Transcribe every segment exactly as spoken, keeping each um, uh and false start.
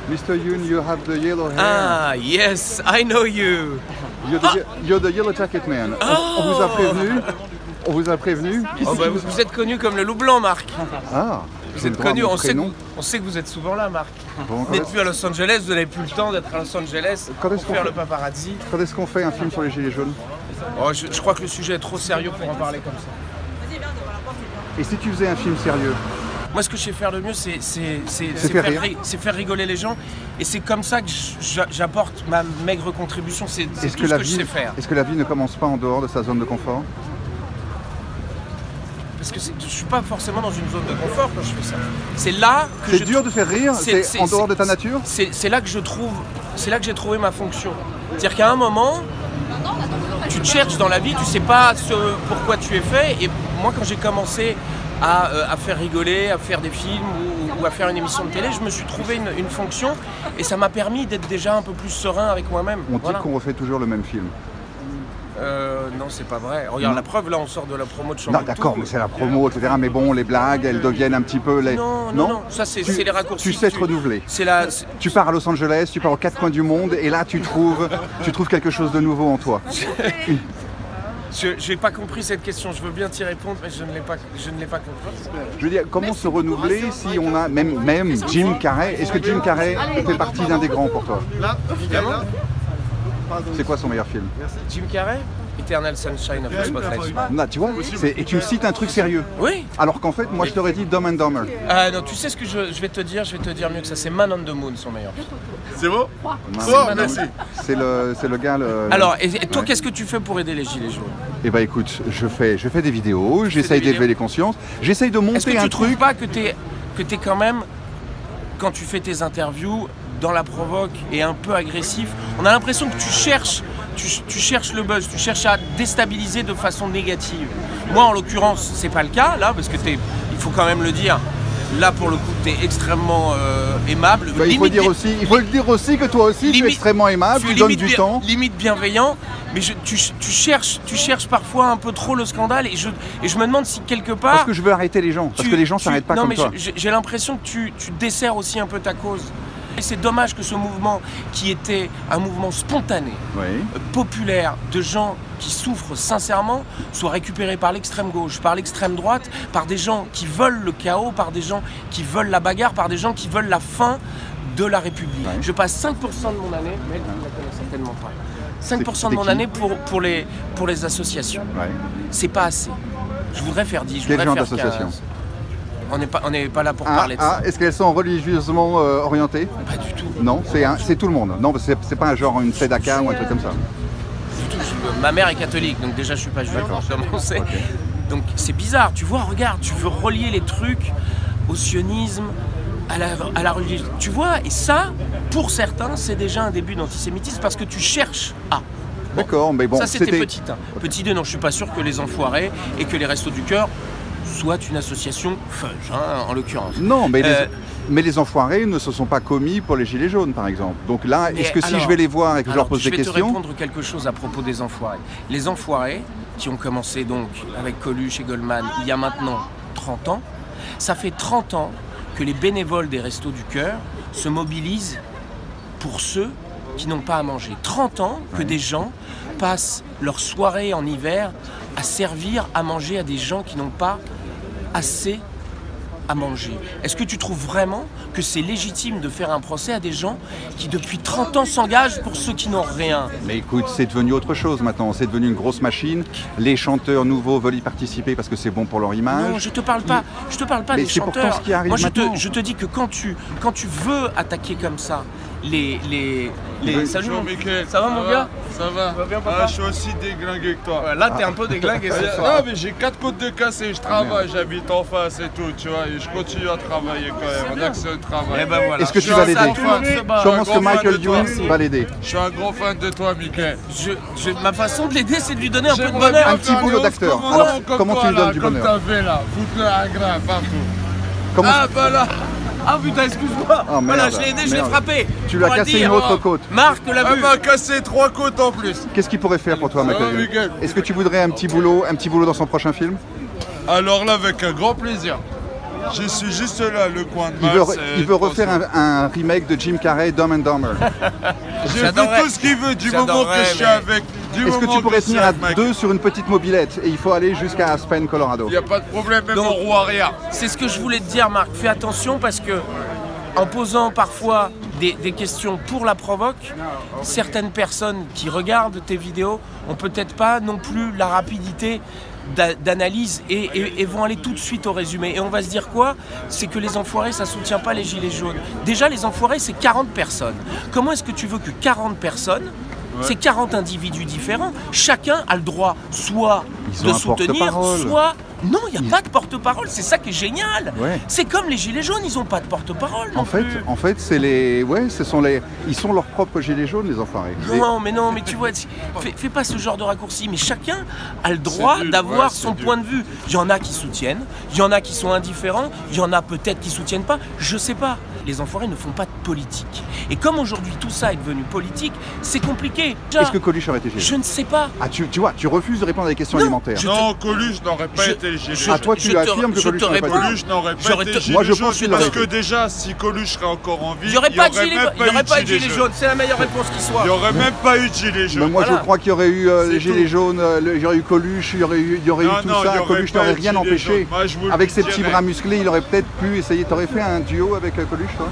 Mister Yoon, you have the yellow hair. Ah, yes, I know you. You're the, ah. you're the Yellow Jacket Man. Oh. On, on vous a prévenu. On vous a prévenu. Oh bah, vous, vous êtes connu comme le loup blanc, Marc. Ah. Vous êtes connu, on sait, que, on sait que vous êtes souvent là, Marc. Bon, vous n'êtes plus à Los Angeles, vous n'avez plus le temps d'être à Los Angeles pour faire fait, le paparazzi. Quand est-ce qu'on fait un film sur les Gilets jaunes? Oh, je, je crois que le sujet est trop sérieux pour en parler comme ça. Et si tu faisais un film sérieux? Moi, ce que je sais faire le mieux, c'est faire, faire, faire rigoler les gens. Et c'est comme ça que j'apporte ma maigre contribution. C'est tout ce que vie, je sais faire. Est-ce que la vie ne commence pas en dehors de sa zone de confort? Parce que je ne suis pas forcément dans une zone de confort quand je fais ça. C'est là que C'est dur de faire rire? C'est en dehors de ta nature? C'est là que je trouve, c'est là que j'ai trouvé ma fonction. C'est-à-dire qu'à un moment, tu te cherches dans la vie, tu sais pas ce pourquoi tu es fait. Et moi, quand j'ai commencé à, euh, à faire rigoler, à faire des films ou, ou à faire une émission de télé, je me suis trouvé une, une fonction et ça m'a permis d'être déjà un peu plus serein avec moi-même. On dit voilà. qu'on refait toujours le même film. Euh, non, c'est pas vrai. Regarde, non. La preuve, là, on sort de la promo de Chambre. Non, d'accord, mais c'est la promo, et cetera. Mais bon, les blagues, elles deviennent un petit peu... Les... Non, non, non, non. Ça, c'est les raccourcis. Tu sais te renouveler. La... Tu pars à Los Angeles, tu pars aux quatre coins du monde, et là, tu trouves, tu trouves quelque chose de nouveau en toi. Je n'ai pas compris cette question, je veux bien t'y répondre, mais je ne l'ai pas, je ne l'ai pas compris. Je veux dire, comment se renouveler si on a, même, même Jim Carrey, est-ce que Jim Carrey fait partie d'un des grands pour toi? Là, évidemment. C'est quoi son meilleur film? Jim Carrey? Eternal Sunshine of the Spotless Mind. Là, tu vois, et tu me cites un truc sérieux. Oui. Alors qu'en fait, moi, je t'aurais dit Dumb and Dumber. Ah non, tu sais ce que je, je vais te dire, je vais te dire mieux que ça, c'est Man on the Moon, son meilleur film. C'est beau? Oh, merci. C'est le, c'est le gars... Le... Alors, et, et toi, ouais. Qu'est-ce que tu fais pour aider les Gilets jaunes? Eh ben écoute, je fais, je fais des vidéos, j'essaye d'élever les consciences, j'essaye de monter un truc... Est-ce que tu trouves pas que t'es que t'es quand même, quand tu fais tes interviews, dans la provoque et un peu agressif, on a l'impression que tu cherches, tu, tu cherches le buzz, tu cherches à déstabiliser de façon négative. Moi, en l'occurrence, c'est pas le cas, là, parce que t'es, il faut quand même le dire, là, pour le coup, tu es extrêmement euh, aimable. Bah, il, faut dire aussi, il faut le dire aussi que toi aussi, limite, tu es extrêmement aimable, tu, tu donnes du temps. Limite bienveillant, mais je, tu, tu, cherches, tu cherches parfois un peu trop le scandale et je, et je me demande si quelque part... Parce que je veux arrêter les gens, parce tu, que les gens ne s'arrêtent pas non, comme mais toi. J'ai l'impression que tu, tu desserres aussi un peu ta cause. Et c'est dommage que ce mouvement, qui était un mouvement spontané, oui. euh, populaire, de gens qui souffrent sincèrement, soit récupéré par l'extrême gauche, par l'extrême droite, par des gens qui veulent le chaos, par des gens qui veulent la bagarre, par des gens qui veulent la fin de la République. Ouais. Je passe cinq pour cent de mon année, mais tu ne la connais certainement pas, cinq pour cent de mon qui année pour, pour, les, pour les associations. Ouais. C'est pas assez. Je voudrais faire dix, je Quel voudrais genre faire d'association? On n'est pas, pas là pour ah, parler de ah, ça. Est-ce qu'elles sont religieusement euh, orientées? Pas du tout. Non, c'est tout le monde. Non, c'est pas un genre une tzedaka ou un truc comme ça. Du tout. Je, ma mère est catholique, donc déjà je suis pas juif. Okay. Donc c'est bizarre. Tu vois, regarde, tu veux relier les trucs au sionisme, à la, à la religion. Tu vois, et ça, pour certains, c'est déjà un début d'antisémitisme parce que tu cherches à. Bon, d'accord, mais bon, ça c'était petit un. Petit deux, non, je suis pas sûr que les Enfoirés et que les Restos du Cœur soit une association fudge, hein, en l'occurrence. Non, mais, euh, les, mais les Enfoirés ne se sont pas commis pour les Gilets jaunes, par exemple. Donc là, est-ce que alors, si je vais les voir et que alors, je leur pose des questions... Je vais te répondre quelque chose à propos des Enfoirés. Les Enfoirés, qui ont commencé donc avec Coluche et Goldman il y a maintenant trente ans, ça fait trente ans que les bénévoles des Restos du Cœur se mobilisent pour ceux qui n'ont pas à manger. trente ans que ouais. des gens passent leur soirée en hiver à servir à manger à des gens qui n'ont pas assez à manger. Est-ce que tu trouves vraiment que c'est légitime de faire un procès à des gens qui depuis trente ans s'engagent pour ceux qui n'ont rien? Mais écoute, c'est devenu autre chose maintenant, c'est devenu une grosse machine. Les chanteurs nouveaux veulent y participer parce que c'est bon pour leur image. Non, je te parle pas, je te parle pas mais des chanteurs. Ce qui arrive Moi je te, maintenant. je te dis que quand tu, quand tu veux attaquer comme ça, les... les, les... Salut mon Mickaël, ça va mon va, gars? Ça va, va bien, ah, je suis aussi déglingué que toi. Ouais, là t'es un peu déglingué ce soir. Non mais j'ai quatre côtes de cassé, je travaille, j'habite en face et tout, tu vois, et je continue à travailler quand même, en action de travail. Eh ben voilà. Est-ce que tu vas l'aider? Je pense que Michael Youn va l'aider. Je suis un gros fan de toi, Mickaël. Je, je, ma façon de l'aider, c'est de lui donner un peu de bonheur. Un petit boulot d'acteur. Alors, comment tu lui donnes du bonheur? Comme t'as fait là, foutre-le à grain partout. Comment ah bah là. Ah putain, excuse-moi. Oh, voilà, je l'ai aidé, je l'ai frappé. Tu lui as cassé une autre côte. Marc l'a vu. Elle m'a cassé trois côtes en plus. Qu'est-ce qu'il pourrait faire pour toi, Michael Youn? Est-ce que tu voudrais un petit boulot, un petit boulot dans son prochain film? Alors là, avec un grand plaisir. Je suis juste là, le coin de Il Mars. veut, il veut refaire un, un remake de Jim Carrey, Dumb and Dumber. Je fais tout ce qu'il veut du moment que je suis mais... avec. Est-ce que tu pourrais tenir à deux sur une petite mobilette et il faut aller jusqu'à Aspen, Colorado? Il n'y a pas de problème, même Donc, en roue arrière. C'est ce que je voulais te dire, Marc. Fais attention parce que en posant parfois des, des questions pour la provoque, certaines personnes qui regardent tes vidéos ont peut-être pas non plus la rapidité d'analyse et, et, et vont aller tout de suite au résumé. Et on va se dire quoi? C'est que les enfoirés, ça soutient pas les gilets jaunes. Déjà, les enfoirés, c'est quarante personnes. Comment est-ce que tu veux que quarante personnes, ouais. c'est quarante individus différents, chacun a le droit soit de soutenir, soit... Non, il n'y a ils... pas de porte-parole, c'est ça qui est génial. Ouais. C'est comme les gilets jaunes, ils n'ont pas de porte-parole. En fait, en fait, c'est les, ouais, ce sont les, ils sont leurs propres gilets jaunes, les enfoirés. Non, mais non, mais tu vois, fais, fais pas ce genre de raccourci. Mais chacun a le droit d'avoir ouais, son dur. point de vue. Il y en a qui soutiennent, il y en a qui sont indifférents, il y en a peut-être qui soutiennent pas. Je sais pas. Les enfoirés ne font pas de politique. Et comme aujourd'hui tout ça est devenu politique, c'est compliqué. Est-ce que Coluche aurait été gilets? Je ne sais pas. Ah, tu, tu vois, tu refuses de répondre à des questions non, alimentaires. Non, te... Coluche n'aurait pas je... été gilets jaunes. Ah, toi, tu affirmes que Coluche n'aurait pas, Coluche n'aurait pas été gilets Moi, je pense jaunes. Parce que déjà, si Coluche serait encore en vie, il n'y aurait pas de gilets jaunes. C'est la meilleure réponse qui soit. Il n'y aurait même pas eu de gilets jaunes. Moi, je crois qu'il y aurait eu les gilets jaunes, il y aurait eu Coluche, il y aurait eu tout ça. Coluche n'aurait rien empêché. Avec ses petits bras musclés, il aurait peut-être pu essayer. T'aurais fait un duo avec Coluche, toi?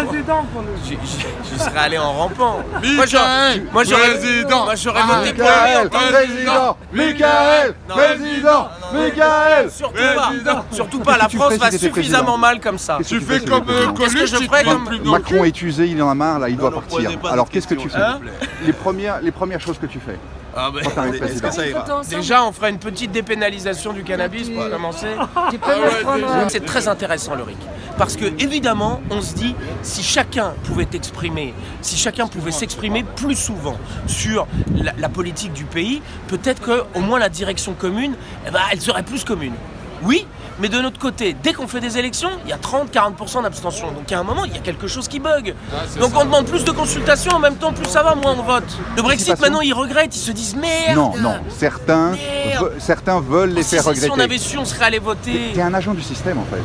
Je, je, je serais allé en rampant. Michael, moi j'aurais président. Moi j'aurais ah, voté pour lui. Président, Michael, président, Michael. Surtout pas, surtout pas. La France va suffisamment mal comme ça. Tu fais comme Coluche, je ferais comme Macron est usé, il en a marre là, il doit partir. Alors qu'est-ce que tu fais? Les premières, les premières choses que tu fais. Ah ben, que ça déjà, on fera une petite dépénalisation du cannabis pour commencer. Ah ouais, c'est très intéressant, le R I C. Parce que, évidemment, on se dit, si chacun pouvait exprimer, si chacun pouvait s'exprimer plus souvent sur la, la politique du pays, peut-être qu'au moins la direction commune, eh ben, elle serait plus commune. Oui, mais de notre côté, dès qu'on fait des élections, il y a trente à quarante pour cent d'abstention. Donc à un moment, il y a quelque chose qui bug. Ah, donc ça. On demande plus de consultations, en même temps, plus ça va, moins on vote. Le Brexit, maintenant, ils regrettent, ils se disent merde. Non, non, certains, ve certains veulent les oh, faire si, regretter. Si on avait su, on serait allé voter. T'es un agent du système, en fait.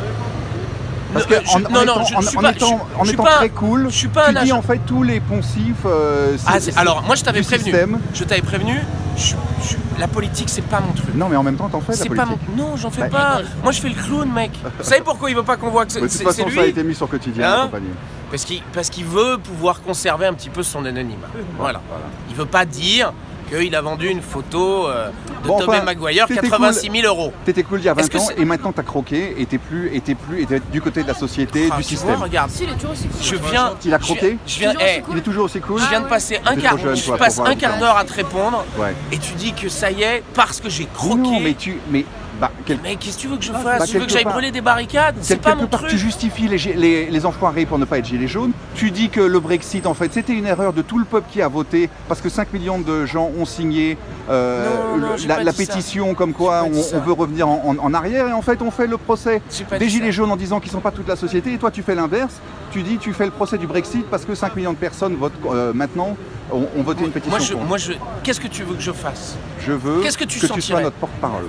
Parce que en, non, en non, étant, je, en, je suis en pas, étant, je, en je étant pas, très cool, je suis pas tu un dis agent. en fait tous les poncifs. Euh, ah, alors moi je t'avais prévenu. Système. Je t'avais prévenu. Je, je, la politique c'est pas mon truc. Non mais en même temps t'en fais de la politique. Pas mon, non j'en fais bah, pas. Moi je fais le clown mec. Vous savez pourquoi il veut pas qu'on voit que c'est lui? De toute façon ça a été mis sur Quotidien hein et compagnie. Parce qu'il parce qu'il veut pouvoir conserver un petit peu son anonymat. Voilà. voilà. Il veut pas dire qu'il a vendu une photo euh, de bon, Tobey enfin, Maguire quatre-vingt-six mille euros. T'étais cool il y a vingt ans et maintenant t'as croqué et t'es plus, et t'es plus, et t'es du côté de la société, ah, du système. Vois, regarde, si, il est toujours aussi cool. Je viens. Il a croqué. Je viens. Eh, il est toujours aussi cool. Je viens de passer un quart, jeune, je passe un quart d'heure à te répondre. Ouais. Et tu dis que ça y est parce que j'ai croqué. Non mais tu, mais. Bah, quel... Mais qu'est-ce que tu veux que je fasse? Bah, tu veux que j'aille brûler des barricades? C'est pas mon part, truc. Tu justifies les, les, les enfoirés pour ne pas être gilets jaunes. Tu dis que le Brexit, en fait, c'était une erreur de tout le peuple qui a voté parce que cinq millions de gens ont signé euh, non, non, la, la pétition ça. Comme quoi on, on veut revenir en, en, en arrière et en fait on fait le procès des gilets jaunes en disant qu'ils ne sont pas toute la société et toi tu fais l'inverse. Tu dis tu fais le procès du Brexit parce que cinq millions de personnes votent euh, maintenant ont, ont voté une pétition. Moi, je, moi je, qu'est-ce que tu veux que je fasse? Je veux que, tu, que tu sois notre porte-parole.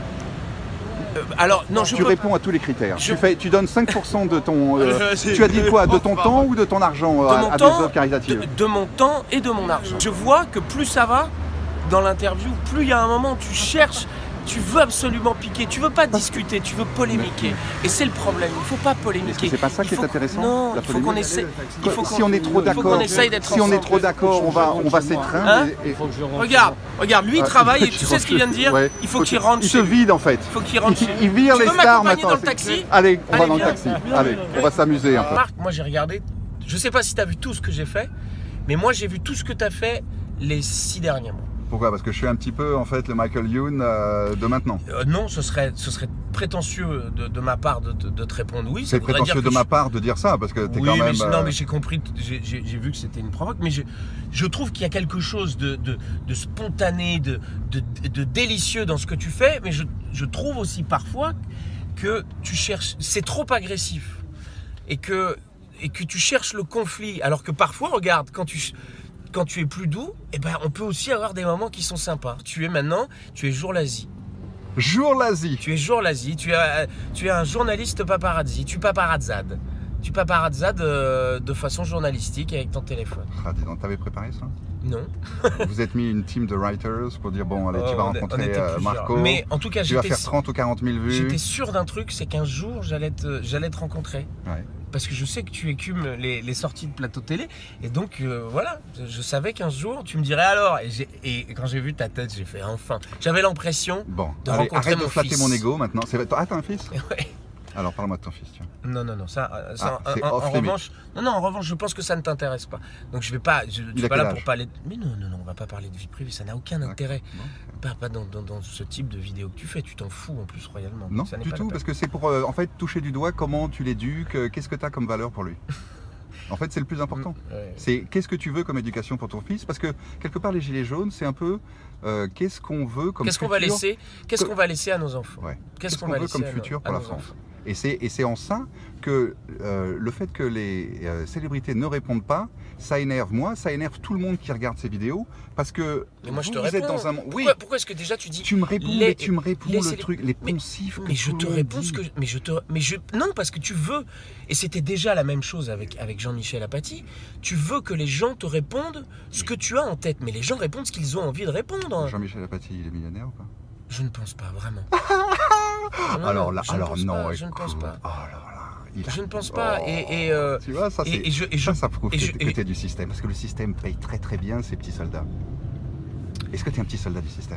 Euh, alors, non, je tu peux... réponds à tous les critères. Je... Tu, fais, tu donnes cinq pour cent de ton... Euh, je... Tu as dit quoi? De ton temps ou de ton argent de à, mon à temps, des œuvres caritatives? de, de mon temps et de mon argent. Je vois que plus ça va dans l'interview, plus il y a un moment tu cherches, tu veux absolument piquer, tu veux pas discuter, tu veux polémiquer. Et c'est le problème, il faut pas polémiquer. C'est pas ça qui est intéressant? Non, il faut qu'on essaie... Il faut si on est trop d'accord, si on est trop d'accord, on va, on va s'étreindre. Hein et, et... Regarde, regarde, lui il travaille et tu sais ce qu'il vient de dire? Il faut qu'il rentre chez lui. Il se vide en fait. Il faut qu'il rentre chez lui. Il vire les stars maintenant. Dans le taxi? Allez, on va dans le taxi. Allez, on va s'amuser un peu. Marc, moi j'ai regardé, je sais pas si tu as vu tout ce que j'ai fait, mais moi j'ai vu tout ce que tu as fait les six derniers mois. Pourquoi? Parce que je suis un petit peu en fait le Michael Youn euh, de maintenant. Euh, non, ce serait, ce serait prétentieux de, de ma part de, de, de te répondre oui. C'est prétentieux de je... ma part de dire ça parce que t'es oui, quand même. Mais euh... non, mais j'ai compris, j'ai vu que c'était une provoque, mais je, je trouve qu'il y a quelque chose de, de, de spontané, de, de, de délicieux dans ce que tu fais, mais je, je trouve aussi parfois que tu cherches, c'est trop agressif et que, et que tu cherches le conflit, alors que parfois, regarde, quand tu Quand tu es plus doux, eh ben, on peut aussi avoir des moments qui sont sympas. Tu es maintenant, tu es jour l'Asie. Jourlazi. Tu es Jourlazi, tu es, tu es un journaliste paparazzi, tu paparazzades. Tu paparazzades euh, de façon journalistique avec ton téléphone. Ah, dis donc, t'avais préparé ça? Non. Vous êtes mis une team de writers pour dire bon, allez, tu Oh, vas on rencontrer était euh, plusieurs. Marco. Mais en tout cas, tu vas j'étais faire trente ou quarante mille vues. j'étais sûr d'un truc, c'est qu'un jour, j'allais te, j'allais te rencontrer. Ouais. Parce que je sais que tu écumes les, les sorties de plateau télé. Et donc, euh, voilà, je, je savais qu'un jour, tu me dirais alors. Et, j'ai- et quand j'ai vu ta tête, j'ai fait enfin. J'avais l'impression Bon, de allez, rencontrer arrête de mon flatter fils. mon ego maintenant. C'est- Ah, t'as un fils? Ouais. Alors, parle-moi de ton fils, tiens. Non, non, non, ça, euh, ça Ah, en, c'est en- off en limit. revanche, non, non, en revanche, je pense que ça ne t'intéresse pas. Donc je vais pas, je, tu Il es a pas quel là âge pour parler. De... Mais non, non, non, on va pas parler de vie privée, ça n'a aucun D'accord. intérêt. Bon. Pas, pas dans, dans, dans ce type de vidéo que tu fais, tu t'en fous en plus royalement. Non, ça n'est du pas la tout, peine. parce que c'est pour euh, en fait toucher du doigt comment tu l'éduques, euh, qu'est-ce que tu as comme valeur pour lui. En fait, c'est le plus important. Ouais. C'est qu'est-ce que tu veux comme éducation pour ton fils, parce que quelque part les gilets jaunes, c'est un peu euh, qu'est-ce qu'on veut comme Qu'est-ce qu'on va futur- laisser, qu'est-ce que- qu'on va laisser à nos enfants Ouais. Qu'est-ce Qu'est-ce qu'on qu'on va veut laisser comme à nos- futur pour à la nos France. enfants. Et c'est et c'est en ça que euh, le fait que les euh, célébrités ne répondent pas, ça énerve moi, ça énerve tout le monde qui regarde ces vidéos, parce que Mais moi je vous, te vous réponds. êtes dans un Pourquoi, oui. pourquoi est-ce que déjà tu dis Tu me réponds, les- mais tu me réponds les le célé- truc, les Mais- poncifs. que Mais je tout te le monde réponds dit. ce que mais je te mais je non parce que tu veux et c'était déjà la même chose avec avec Jean-Michel Apathy. Tu veux que les gens te répondent ce que tu as en tête, mais les gens répondent ce qu'ils ont envie de répondre. Jean-Michel Apathy, il est millionnaire ou pas? Je ne pense pas vraiment. Non, Alors non, là, je ne alors pense non, pas, je ne pense écoute. pas. Oh là là, il a- Je ne pense pas. Oh. Et, et, euh, Tu vois, ça, et- c'est, et je- et je- ça, ça prouve et que je- t'es- que et- t'es du système. Parce que le système paye très très bien ses petits soldats. Est-ce que tu es un petit soldat du système?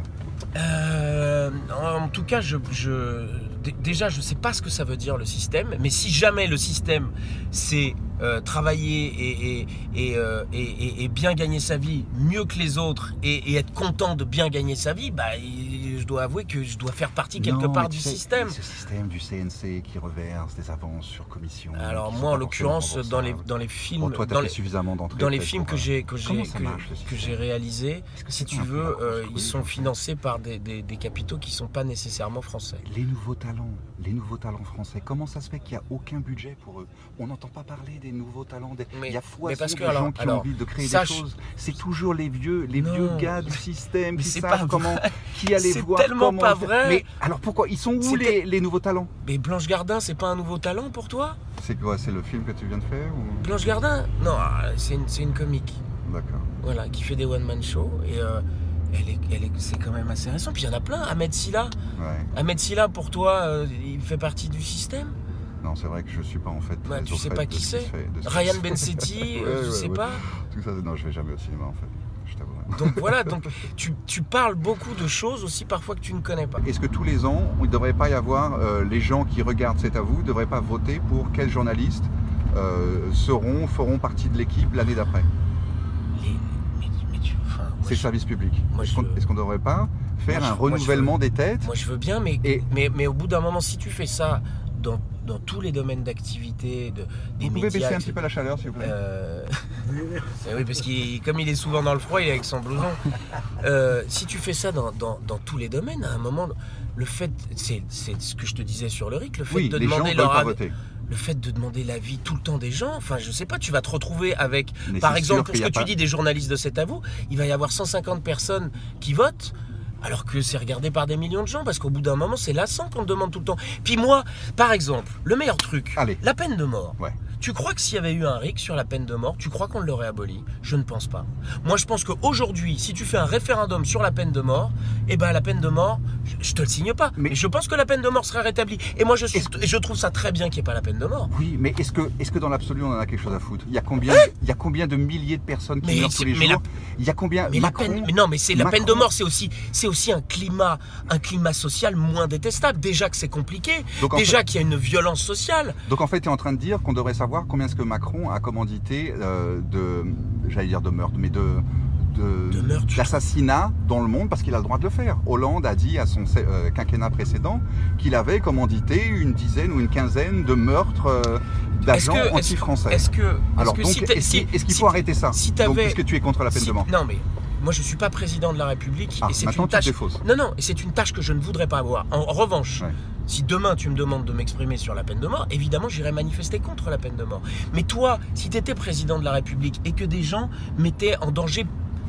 Euh, en tout cas, je, je- d- déjà, je ne sais pas ce que ça veut dire le système, mais si jamais le système, c'est euh, travailler et, et, et, euh, et- et- et bien gagner sa vie mieux que les autres et, et être content de bien gagner sa vie, bah, il- je dois avouer que je dois faire partie quelque Non, part mais du tu sais, système. Ce système du C N C qui reverse des avances sur commission. Alors qui sont moi, en pas l'occurrence, forcément dans les, remboursables. dans les films, Bon, toi, t'as dans fait les, suffisamment d'entrées. dans les peut-être films pour, que euh, j'ai que j'ai comment ça que, marche, le que système j'ai réalisés, Est-ce que si c'est tu pas un peu veux, la euh, construit, ils sont en fait financés par des, des, des capitaux qui sont pas nécessairement français. Les nouveaux talents, les nouveaux talents français, comment ça se fait qu'il n'y a aucun budget pour eux? On n'entend pas parler des nouveaux talents. Des... Mais- Il y a mais foison parce de que, gens alors- qui alors, ont envie de créer sache- des choses. C'est toujours les vieux, les Non. vieux gars du système Mais qui c'est savent pas comment, vrai. qui allait C'est voir tellement comment pas faire. vrai. Mais alors pourquoi ils sont où C'est les, les nouveaux talents? Mais Blanche Gardin, c'est pas un nouveau talent pour toi? C'est quoi? C'est le film que tu viens de faire ou... Blanche Gardin? Non, euh, c'est une, c'est une comique, D'accord. voilà, qui fait des one-man shows et euh, elle est, elle est, c'est quand même assez récent. Puis il y en a plein. Ahmed Silla, Ouais. Ahmed Silla, pour toi, euh, il fait partie du système? Non, c'est vrai que je suis pas en fait. Bah, très tu au sais fait pas de qui ce c'est? se fait, de ce qui Ryan se fait. Bensetti, Ouais, euh, je ouais, sais ouais. pas. Tout ça, non, je vais jamais au cinéma en fait. Je t'avoue. Donc voilà, donc tu, tu parles beaucoup de choses aussi parfois que tu ne connais pas. Est-ce que tous les ans, il ne devrait pas y avoir euh, les gens qui regardent C'est à vous ne devraient pas voter pour quels journalistes euh, seront, feront partie de l'équipe l'année d'après? Les- mais, mais tu, enfin, moi, C'est le je- service public. moi, Est-ce je- qu'on est-ce qu'on ne devrait pas faire Moi, un je- moi, je renouvellement des têtes? Moi je veux bien, mais, Et- mais, mais au bout d'un moment, si tu fais ça dans, dans tous les domaines d'activité, de, des Vous pouvez médias, baisser un et petit tout, peu la chaleur s'il vous plaît? euh, eh oui, parce qu'il, comme il est souvent dans le froid, il est avec son blouson. Euh, si tu fais ça dans, dans, dans tous les domaines, à un moment, le fait, c'est c'est ce que je te disais sur le R I C, le fait Oui, de les gens demander ne veulent leur pas avis- voter. le fait de demander l'avis tout le temps des gens, enfin je sais pas, tu vas te retrouver avec, Mais par c'est exemple, sûr pour qu'il ce y que a tu pas- dis des journalistes de C'est à vous, il va y avoir cent cinquante personnes qui votent, alors que c'est regardé par des millions de gens, parce qu'au bout d'un moment, c'est lassant qu'on te demande tout le temps. Puis moi, par exemple, le meilleur truc, Allez. la peine de mort. Ouais. Tu crois que s'il y avait eu un R I C sur la peine de mort, tu crois qu'on l'aurait aboli? Je ne pense pas. Moi, je pense qu'aujourd'hui, si tu fais un référendum sur la peine de mort, eh ben la peine de mort, je, je te le signe pas. Mais- Mais je pense que la peine de mort sera rétablie. Et moi, je, suis, et je trouve ça très bien qu'il n'y ait pas la peine de mort. Oui, mais est-ce que, est-ce que dans l'absolu on en a quelque chose à foutre? Il y a combien, il y a combien de milliers de personnes qui Mais meurent c'est- tous les mais jours? la- Il y a combien? Mais Macron, la peine, mais non, mais c'est la peine de Macron- mort, c'est aussi, c'est aussi un climat, un climat social moins détestable. Déjà que c'est compliqué, Donc, en déjà fait- qu'il y a une violence sociale. Donc en fait, tu es en train de dire qu'on devrait savoir combien est-ce que Macron a commandité euh, de, j'allais dire de meurtre, mais de, de, De meurtre. d'assassinats dans le monde parce qu'il a le droit de le faire. Hollande a dit à son euh, quinquennat précédent qu'il avait commandité une dizaine ou une quinzaine de meurtres euh, d'agents Est-ce que- est-ce- anti-français. Est-ce que, est-ce Alors que donc, si t'es- est-ce si- qu'il est-ce qu'il si- faut arrêter ça? si Donc, t'avais- puisque tu es contre la peine si- de mort. Non, mais moi, je suis pas président de la République Ah, et c'est maintenant, une tu tâche. te défausses. Non, non, et c'est une tâche que je ne voudrais pas avoir. En revanche. Ouais. Si demain tu me demandes de m'exprimer sur la peine de mort, évidemment j'irai manifester contre la peine de mort. Mais toi, si tu étais président de la République et que des gens mettaient en danger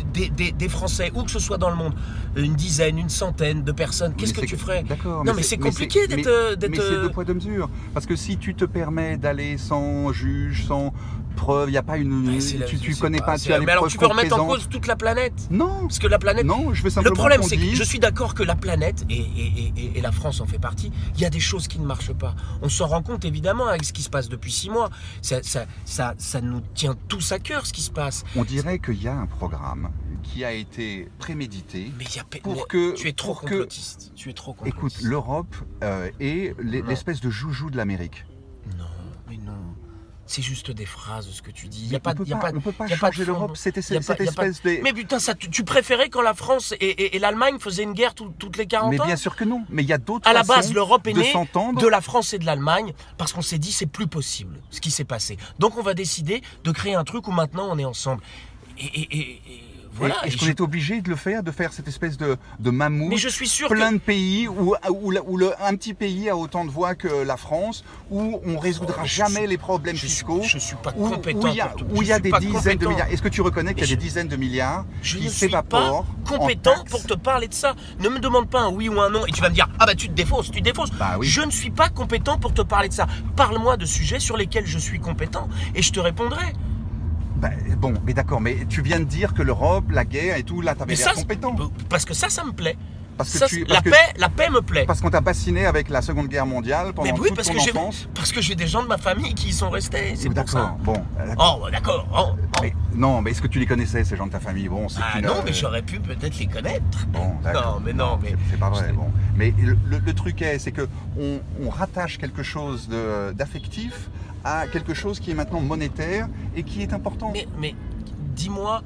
des, des, des Français, où que ce soit dans le monde, une dizaine, une centaine de personnes, qu'est-ce que tu ferais? D'accord. Non, mais c'est compliqué d'être... Mais c'est deux poids, deux mesures. Parce que si tu te permets d'aller sans juge, sans preuve, il n'y a pas une... Ouais, tu la, tu connais pas, tu as les Mais alors preuves tu peux remettre en présentes. cause toute la planète? Non. Parce que la planète... Non, je veux simplement Le problème, c'est dise... que je suis d'accord que la planète, et, et, et, et la France en fait partie, il y a des choses qui ne marchent pas. On s'en rend compte évidemment avec ce qui se passe depuis six mois. Ça, ça, ça, ça nous tient tous à cœur ce qui se passe. On dirait qu'il y a un programme qui a été prémédité mais y a, pour mais que... Tu es trop pour complotiste. Que, tu es trop complotiste. Écoute, l'Europe euh, est l'espèce de joujou de l'Amérique. Non, mais non. C'est juste des phrases, ce que tu dis. Il Y y a pas, on ne peut pas changer l'Europe. C'était cette espèce de... Mais putain, ça, tu, tu préférais quand la France et, et, et l'Allemagne faisaient une guerre tout, toutes les quarante mais ans? Mais bien sûr que non. Mais il y a d'autres À la base, l'Europe est née de la France et de l'Allemagne parce qu'on s'est dit c'est plus possible ce qui s'est passé. Donc on va décider de créer un truc où maintenant on est ensemble. Et... et, et, et voilà, Est-ce qu'on je... est obligé de le faire, de faire cette espèce de, de mammouth, mais je suis sûr plein que... de pays, où, où, où le, un petit pays a autant de voix que la France, où on ne résoudra oh, jamais suis, les problèmes je fiscaux, suis, je suis pas où, compétent où il y a, pour où il y a des dizaines compétent. de milliards. Est-ce que tu reconnais qu'il y a je... des dizaines de milliards je qui s'évaporent? Je ne suis pas compétent pour te parler de ça. Ne me demande pas un oui ou un non et tu vas me dire ah bah tu te défausses, tu te défausses. Bah oui. Je ne suis pas compétent pour te parler de ça. Parle-moi de sujets sur lesquels je suis compétent et je te répondrai. Ben, bon, mais d'accord, mais tu viens de dire que l'Europe, la guerre et tout, là, t'avais l'air compétent. Parce que ça, ça me plaît. Parce que ça, tu, parce la, que, paix, la paix me plaît. Parce qu'on t'a bassiné avec la Seconde Guerre mondiale pendant mais oui, toute parce ton que enfance. Parce que j'ai des gens de ma famille qui y sont restés, c'est pour ça. Bon, oh, d'accord. Oh, oh. Mais, non, mais est-ce que tu les connaissais, ces gens de ta famille? Bon, c'est ah une, non, euh... mais j'aurais pu peut-être les connaître. Bon, non, mais non, mais... C'est pas vrai, bon. Mais le, le, le truc est, c'est que on, on rattache quelque chose d'affectif à quelque chose qui est maintenant monétaire et qui est important. Mais... mais... Dis-moi,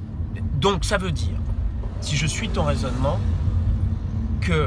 donc ça veut dire, si je suis ton raisonnement, que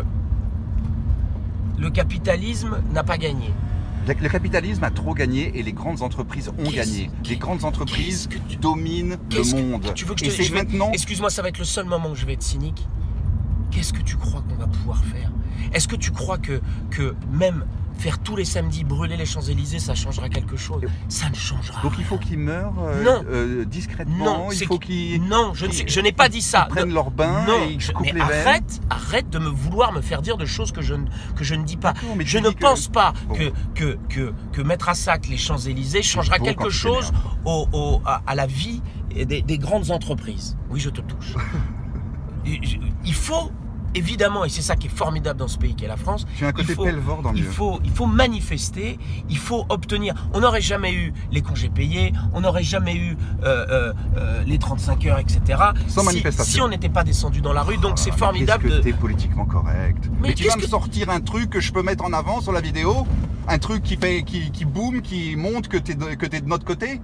le capitalisme n'a pas gagné. Le, le capitalisme a trop gagné et les grandes entreprises ont gagné. Les grandes entreprises tu, dominent le monde. Que, tu veux que je et te, je vais, maintenant... Excuse-moi, ça va être le seul moment où je vais être cynique. Qu'est-ce que tu crois qu'on va pouvoir faire? Est-ce que tu crois que, que même... faire tous les samedis brûler les Champs-Élysées, ça changera quelque chose? Ça ne changera Donc rien. il faut qu'ils meurent euh, non. Euh, discrètement. Non, il faut qu'ils. Non, je, je n'ai pas dit ça. Ils prennent leur bain non, et ils je, coupent les arrête, veines. Arrête de me vouloir me faire dire de choses que je ne, que je ne dis pas. Mais je ne pense que... pas bon. que, que, que, que mettre à sac les Champs-Élysées changera quelque chose au, au, à, à la vie des, des grandes entreprises. Oui, je te touche. Il faut... Évidemment, et c'est ça qui est formidable dans ce pays qu'est la France, tu as un côté il faut, pelvore dans le il, faut, il faut manifester, il faut obtenir. On n'aurait jamais eu les congés payés, on n'aurait jamais eu euh, euh, euh, les trente-cinq heures, et cetera. Sans si, manifestation. Si on n'était pas descendu dans la rue, donc oh, c'est formidable. Qu'est-ce que de... t'es politiquement correct. Mais, mais tu vas me que... sortir un truc que je peux mettre en avant sur la vidéo, un truc qui fait, qui, qui boom, qui montre que t'es de, que t'es de notre côté.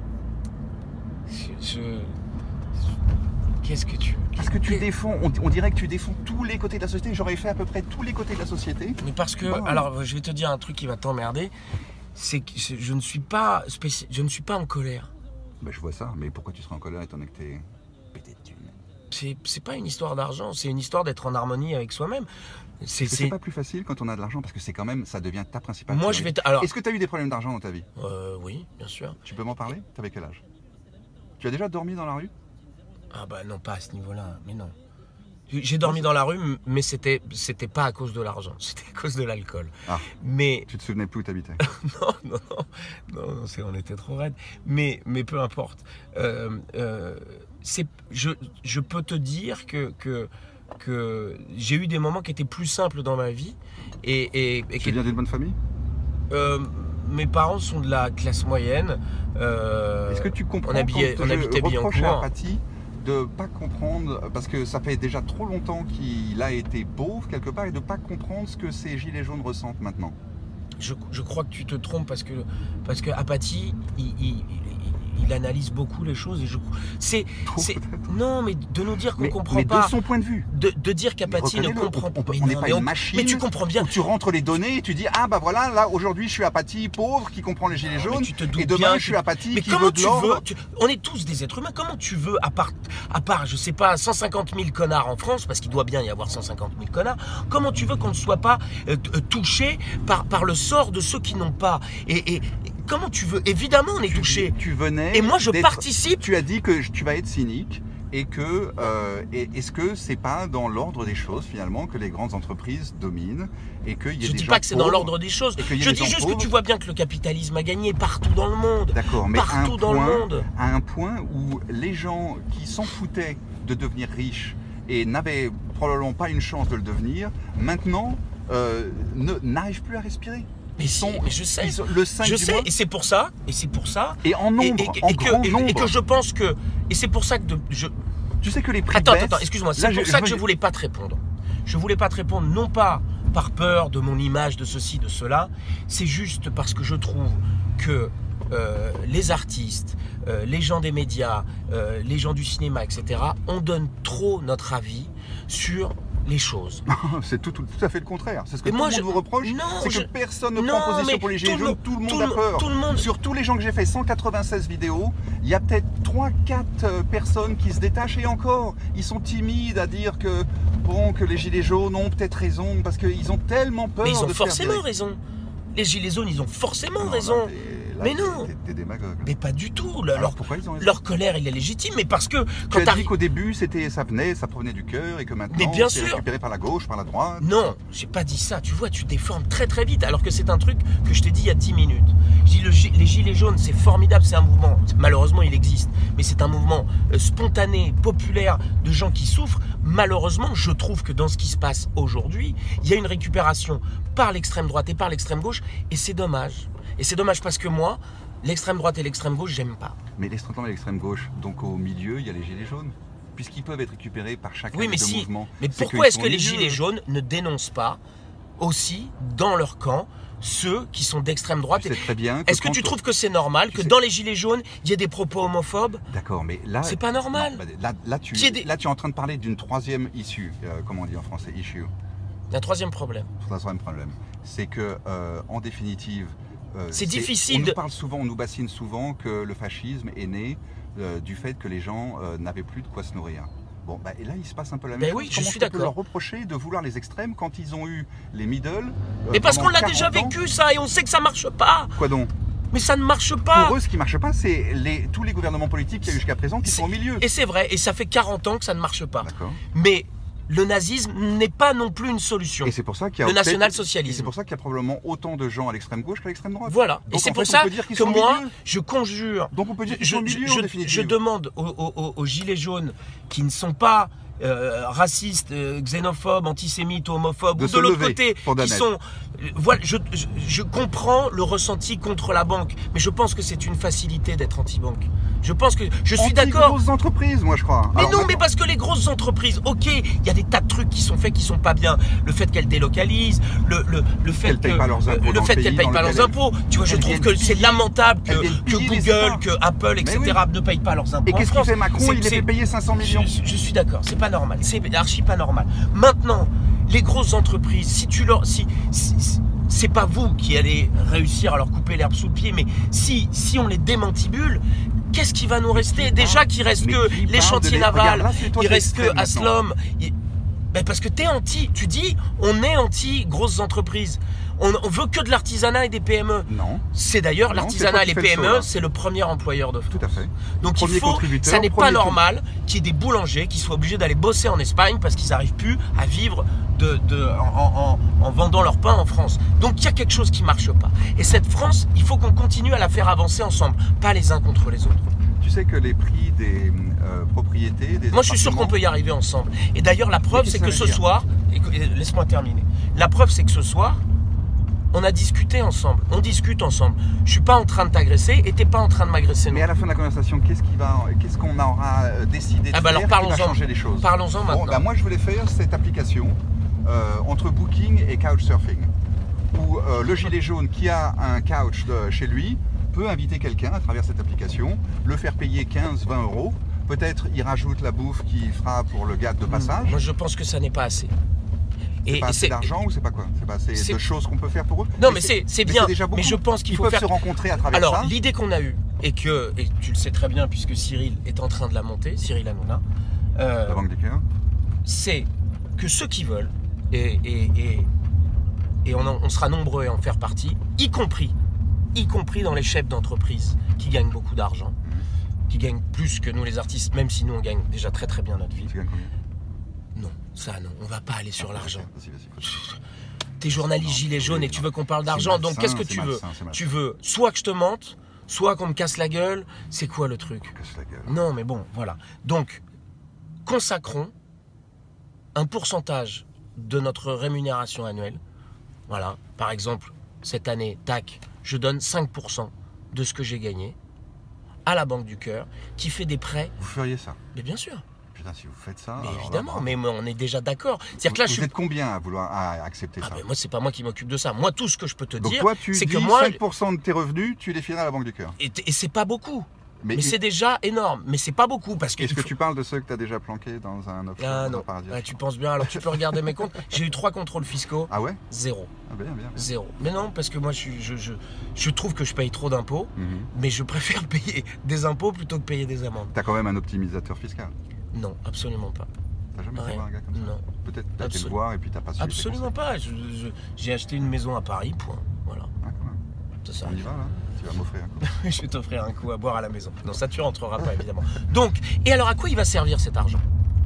Je... Qu'est-ce que tu... Parce que tu défends, on, on dirait que tu défends tous les côtés de la société. J'aurais fait à peu près tous les côtés de la société. Mais parce que, bon. alors je vais te dire un truc qui va t'emmerder, c'est que je ne suis pas spéci... je ne suis pas en colère. Ben, je vois ça, mais pourquoi tu serais en colère étant donné que t'es pété de thunes? C'est pas une histoire d'argent, c'est une histoire d'être en harmonie avec soi-même. C'est pas plus facile quand on a de l'argent parce que c'est quand même, ça devient ta principale. Moi, je vais. Alors. Est-ce que tu as eu des problèmes d'argent dans ta vie? euh, Oui, bien sûr. Tu peux m'en parler? T'avais quel âge? Tu as déjà dormi dans la rue? Ah bah non, pas à ce niveau-là, mais non. J'ai dormi dans la rue, mais c'était c'était pas à cause de l'argent, c'était à cause de l'alcool. Ah, mais tu te souvenais plus où t'habitais? Non, non, non, non, non on était trop raides. Mais, mais peu importe. Euh, euh, je, je peux te dire que, que, que j'ai eu des moments qui étaient plus simples dans ma vie. Et, et, et tu viens d'une bonne famille? euh, Mes parents sont de la classe moyenne. Euh, Est-ce que tu comprends on, habillait, quand on je habitait reproche Billancourt. à Paty de pas comprendre, parce que ça fait déjà trop longtemps qu'il a été pauvre quelque part, et de pas comprendre ce que ces gilets jaunes ressentent maintenant? Je, je crois que tu te trompes parce que, parce que à Paty, il, il, il, il analyse beaucoup les choses et je c'est non mais de nous dire qu'on comprend mais pas de son point de vue de, de dire qu'à Paty ne comprend pas, on n'est pas une machine, mais tu comprends bien, tu rentres les données et tu dis ah bah voilà là aujourd'hui je suis à Paty pauvre qui comprend les gilets jaunes, et demain bien, je suis à Paty mais qui comment veut de tu l'ordre. veux tu, on est tous des êtres humains, comment tu veux à part à part je sais pas cent cinquante mille connards en France, parce qu'il doit bien y avoir cent cinquante mille connards, comment tu veux qu'on ne soit pas euh, touché par par le sort de ceux qui n'ont pas et, et comment tu veux? Évidemment, on est tu, touché. Tu venais. Et moi, je participe. Tu as dit que tu vas être cynique, et que euh, est-ce que c'est pas dans l'ordre des choses finalement que les grandes entreprises dominent et qu'il y a Je des dis gens pas que c'est dans pauvres, l'ordre des choses. et qu'il y a Je des dis gens juste pauvres. que tu vois bien que le capitalisme a gagné partout dans le monde. D'accord, mais à un Partout dans le point- monde. à un point où les gens qui s'en foutaient de devenir riches et n'avaient probablement pas une chance de le devenir, maintenant euh, ne- n'arrivent plus à respirer. Mais Ils si, sont, mais je sais. ils sont le cinq Je du sais, mois, et c'est pour ça, et c'est pour ça, et en et, nombre, et- en et grand que, et- nombre. et que je pense que, et c'est pour ça que de- je, Tu sais que les prix attends, baissent. attends, excuse-moi, Là, c'est pour je- ça je que je veux- voulais pas te répondre. Je voulais pas te répondre, non pas par peur de mon image, de ceci, de cela, c'est juste parce que je trouve que euh, les artistes, euh, les gens des médias, euh, les gens du cinéma, et cetera, on donne trop notre avis sur les choses. C'est tout, tout, tout à fait le contraire. C'est ce que Et tout moi, le monde je- vous reproche. non, C'est je- que personne ne non, prend position mais pour les gilets tout le- jaunes. Tout le monde tout a le- peur. tout le monde- Sur tous les gens que j'ai fait, cent quatre-vingt-seize vidéos, il y a peut-être trois quatre euh, personnes qui se détachent et encore, ils sont timides à dire que bon, que les gilets jaunes ont peut-être raison parce qu'ils ont tellement peur. Mais ils ont de se faire forcément virer. raison. Les gilets jaunes, ils ont forcément Non, raison. là, t'es- là, Mais t'es- non. t'es- T'es démagogue. Mais pas du tout. Le- Alors, leur, pourquoi ils ont raison leur colère, il est légitime, mais parce que Tu quand as dit t'arrives... qu'au début, c'était, ça venait, ça provenait du cœur et que maintenant, Mais bien c'est sûr. récupéré par la gauche, par la droite. Non, j'ai pas dit ça. Tu vois, tu déformes très très vite, alors que c'est un truc que je t'ai dit il y a dix minutes. Je dis le gi- les gilets jaunes, c'est formidable, c'est un mouvement. Malheureusement, il existe, mais c'est un mouvement euh, spontané, populaire, de gens qui souffrent. Malheureusement, je trouve que dans ce qui se passe aujourd'hui, il y a une récupération par l'extrême droite et par l'extrême gauche, et c'est dommage. Et c'est dommage parce que moi, l'extrême droite et l'extrême gauche, j'aime pas. Mais l'extrême droite et l'extrême gauche, donc au milieu, il y a les gilets jaunes. Puisqu'ils peuvent être récupérés par chacun Oui, des mais deux si. mouvements. Mais c'est pourquoi qu'ils est-ce sont que au les milieu. gilets jaunes ne dénoncent pas aussi dans leur camp ceux qui sont d'extrême droite? Tu sais très bien que Est-ce que quand tu on- trouves que c'est normal Tu que sais- dans les gilets jaunes, il y ait des propos homophobes? D'accord, mais là... C'est pas normal. Non, bah, là, là, tu, Qu'il y ait des- là, tu es en train de parler d'une troisième issue. Euh, comment on dit en français? Issue. Il y a un troisième problème. Troisième problème. C'est que, euh, en définitive... euh, C'est difficile On de- nous parle souvent, on nous bassine souvent que le fascisme est né euh, du fait que les gens euh, n'avaient plus de quoi se nourrir. Bon, bah, et là, il se passe un peu la même Ben chose. oui, je Comment suis tu peux d'accord. leur reprocher de vouloir les extrêmes quand ils ont eu les middle euh, Mais parce pendant qu'on l'a déjà quarante ans? vécu ça et on sait que ça marche pas. Quoi donc? Mais ça ne marche pas. Pour eux, ce qui ne marche pas, c'est les, tous les gouvernements politiques qu'il y a eu jusqu'à présent qui sont au milieu. Et c'est vrai, et ça fait quarante ans que ça ne marche pas. D'accord. Mais le nazisme n'est pas non plus une solution. Et c'est pour ça qu'il y a Le peut-être- national-socialisme. et c'est pour ça qu'il y a probablement autant de gens à l'extrême gauche qu'à l'extrême droite. Voilà. Donc, Et c'est en pour fait, on ça peut dire qu'ils que sont au moi, milieu. je conjure. Donc on peut dire qu'ils Je, sont au je- milieu je- en définitive. je demande aux, aux- aux- aux gilets jaunes qui ne sont pas euh, racistes, euh, xénophobes, antisémites, homophobes, De ou se de l'autre lever côté, pour qui Danette. sont... euh, voilà, je, je- je comprends le ressenti contre la banque, mais je pense que c'est une facilité d'être anti-banque. Je pense que... Je suis d'accord. grosses entreprises, moi je crois. Mais Alors, non, mais maintenant- parce que les grosses entreprises, ok, il y a des tas de trucs qui sont faits qui sont pas bien. Le fait qu'elles délocalisent, le, le, le fait Qu'elles que, payent pas leurs impôts euh, dans le le fait pays qu'elles payent dans pas leurs lequel impôts. Tu vois, je elles trouve viennent que c'est piller- lamentable que, elles viennent que piller les Google, États. que Apple, et cetera ne payent pas leurs impôts. Et en qu'est-ce qu'il France. fait Macron? C'est- Il les fait c'est- payer cinq cents millions. Je, je suis d'accord, c'est pas normal, c'est archi pas normal. Maintenant, les grosses entreprises, si tu leur, si, si- si- c'est pas vous qui allez réussir à leur couper l'herbe sous le pied, mais si, si on les démantibule, qu'est-ce qui va nous rester? Déjà qu'il reste mais que qui les parle chantiers de les- navals, Regarde, là, c'est toi il qui es reste que extrême Aslom. il- Ben parce que t'es anti, tu dis, on est anti grosses entreprises. On, on veut que de l'artisanat et des P M E. Non, C'est d'ailleurs Non, l'artisanat c'est et toi les qui fais P M le E, saut, là. c'est le premier employeur de France. tout à fait. Donc Premier il faut, contributeur, ça n'est pas premier normal qu'il y ait des boulangers qui soient obligés d'aller bosser en Espagne parce qu'ils n'arrivent plus à vivre de, de, en, en- en vendant leur pain en France. Donc il y a quelque chose qui ne marche pas. Et cette France, il faut qu'on continue à la faire avancer ensemble, pas les uns contre les autres. Tu sais que les prix des euh, propriétés, des Moi je suis sûr qu'on appartements- peut y arriver ensemble. Et d'ailleurs la preuve Mais c'est qu'est-ce que que ça ce veut dire soir, écoute, laisse-moi terminer, la preuve c'est que ce soir, on a discuté ensemble, on discute ensemble. Je suis pas en train de t'agresser et t'es pas en train de m'agresser. Mais non. à la fin de la conversation, qu'est-ce qui va, qu'est-ce qu'on aura euh, décidé de Ah bah alors faire qui va parlons-en. changer les choses? Parlons-en maintenant. Bon, bah moi je voulais faire cette application euh, entre Booking et Couchsurfing, où euh, le gilet jaune qui a un couch de- chez lui peut inviter quelqu'un à travers cette application, le faire payer quinze vingt euros. Peut-être il rajoute la bouffe qu'il fera pour le gars de passage. Moi je pense que ça n'est pas assez. C'est pas assez c'est- d'argent ou c'est pas quoi? C'est pas assez c'est- de choses qu'on peut faire pour eux? Non, mais c'est- c'est bien, déjà beaucoup. mais je pense qu'il Ils faut peuvent faire- se rencontrer à travers Alors ça. l'idée qu'on a eue, et que et tu le sais très bien puisque Cyril est en train de la monter, Cyril Hanouna, euh, La Banque du Cœur. c'est que ceux qui veulent, et, et, et, et on, en- on sera nombreux à en faire partie, y compris, y compris dans les chefs d'entreprise qui gagnent beaucoup d'argent, qui qui gagnent plus que nous les artistes, même si nous on gagne déjà très très bien notre vie. Tu gagnes combien? Non, ça non, on va pas aller sur ah, l'argent. Vas-y, vas-y. T'es journaliste gilet jaune et tu veux qu'on parle d'argent, donc qu'est-ce que tu veux? Tu veux soit que je te mente, soit qu'on me casse la gueule. C'est quoi le truc? Casse la gueule. Non mais bon, voilà. Donc, consacrons un pourcentage de notre rémunération annuelle. Voilà, par exemple, cette année, tac, je donne cinq pour cent de ce que j'ai gagné à la Banque du Cœur, qui fait des prêts. Vous feriez ça? Mais bien sûr. Putain, si vous faites ça... Mais alors évidemment, là, mais on est déjà d'accord. C'est-à-dire que là, vous je suis... êtes combien à vouloir à accepter ah ça? ben moi, c'est pas moi qui m'occupe de ça. Moi, tout ce que je peux te Donc dire, toi, tu c'est dis que moi... cinq pour cent de tes revenus, tu les fileras à la Banque du Cœur. Et, et c'est pas beaucoup. Mais, Mais c'est déjà énorme. Mais c'est pas beaucoup parce que... Est-ce que faut... tu parles de ceux que tu as déjà planqués dans un offshore, Ah dans non, un paradis? ah, tu penses bien. Alors tu peux regarder mes comptes. J'ai eu trois contrôles fiscaux. Ah ouais? Zéro. Ah bien, bien, bien. Zéro. Mais non, parce que moi, je, suis, je, je, je trouve que je paye trop d'impôts, Mm-hmm. mais je préfère payer des impôts plutôt que payer des amendes. T'as quand même un optimisateur fiscal. Non, absolument pas. T'as jamais été Rien. voir un gars comme ça? Non. Peut-être t'as été Absol- le voir et puis t'as pas suivi tes Absolument pas. Je- je- J'ai acheté une maison à Paris, point. Voilà. conseils. Ah, quand même. Ça, ça On y va là? Tu vas m'offrir un coup. Je vais t'offrir un coup à boire à la maison. Non, ça tu rentreras pas évidemment. Donc, et alors à quoi il va servir cet argent?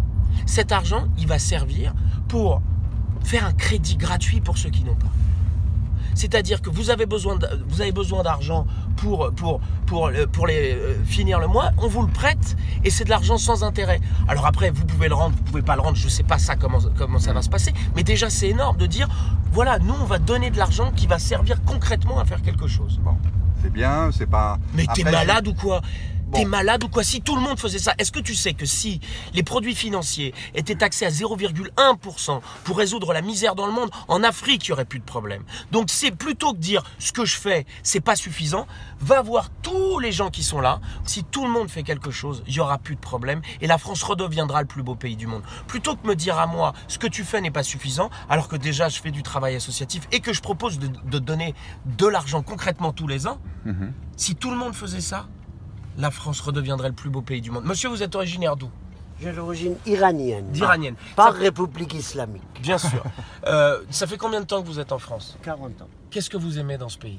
Cet argent, il va servir pour faire un crédit gratuit pour ceux qui n'ont pas. C'est-à-dire que vous avez besoin de- vous avez besoin d'argent pour, pour, pour, pour les, euh, finir le mois, on vous le prête et c'est de l'argent sans intérêt. Alors après, vous pouvez le rendre, vous pouvez pas le rendre, je sais pas ça comment, comment ça va se passer, mais déjà c'est énorme de dire, voilà, nous on va donner de l'argent qui va servir concrètement à faire quelque chose. Bon, c'est bien, c'est pas... Mais t'es Après, malade ou quoi? Bon. T'es malade ou quoi? Si tout le monde faisait ça, est-ce que tu sais que si les produits financiers étaient taxés à zéro virgule un pour cent pour résoudre la misère dans le monde, en Afrique, il n'y aurait plus de problème. Donc c'est plutôt que dire ce que je fais, c'est pas suffisant, va voir tous les gens qui sont là. Si tout le monde fait quelque chose, il n'y aura plus de problème et la France redeviendra le plus beau pays du monde. Plutôt que me dire à moi, ce que tu fais n'est pas suffisant, alors que déjà je fais du travail associatif et que je propose de, de donner de l'argent concrètement tous les ans, Mhm. si tout le monde faisait ça, la France redeviendrait le plus beau pays du monde. Monsieur, vous êtes originaire d'où? J'ai l'origine iranienne. D'iranienne. Par Ça- République islamique. Bien sûr. Euh, ça fait combien de temps que vous êtes en France? quarante ans. Qu'est-ce que vous aimez dans ce pays?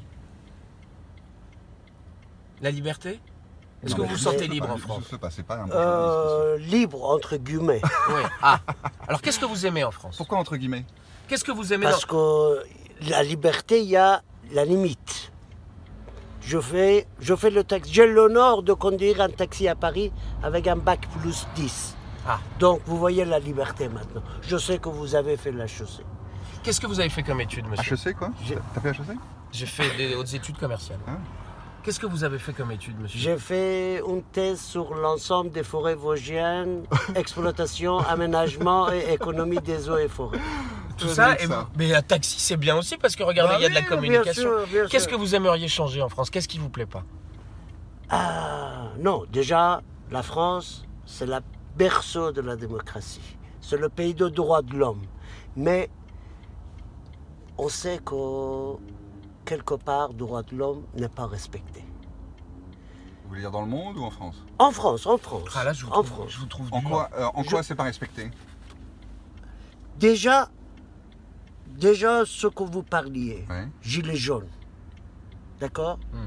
La liberté? Est-ce Non, que mais vous vous je- sentez je- libre je- en je- France? je sais pas, c'est pas un bon Euh, libre, entre guillemets. Oui. Ah. Alors qu'est-ce que vous aimez en France? Pourquoi entre guillemets? Qu'est-ce que vous aimez Parce dans... que la liberté, il y a la limite. Je fais, je fais le taxi. J'ai l'honneur de conduire un taxi à Paris avec un bac plus dix. Ah. Donc vous voyez la liberté maintenant. Je sais que vous avez fait la chaussée. Qu'est-ce que vous avez fait comme études, monsieur? H E C quoi? J'ai- T'as fait H E C? J'ai fait des hautes études commerciales. Ah. Qu'est-ce que vous avez fait comme études, monsieur? J'ai fait une thèse sur l'ensemble des forêts vosgiennes, exploitation, aménagement et économie des eaux et forêts. Tout Très ça, bien, et ça. vous- mais un taxi c'est bien aussi parce que regardez, il y a de la Bah oui, communication. bien sûr, bien Qu'est-ce sûr. que vous aimeriez changer en France? Qu'est-ce qui vous plaît pas? Ah non, déjà, la France, c'est la berceau de la démocratie. C'est le pays de droits de l'homme. Mais on sait que quelque part, le droit de l'homme n'est pas respecté. Vous voulez dire dans le monde ou en France? En France, en France. Ah là, je vous en trouve, France. je vous trouve En dur. quoi, euh, en Je- quoi c'est pas respecté? Déjà, déjà ce que vous parliez, Ouais. gilets jaunes, d'accord? Hmm.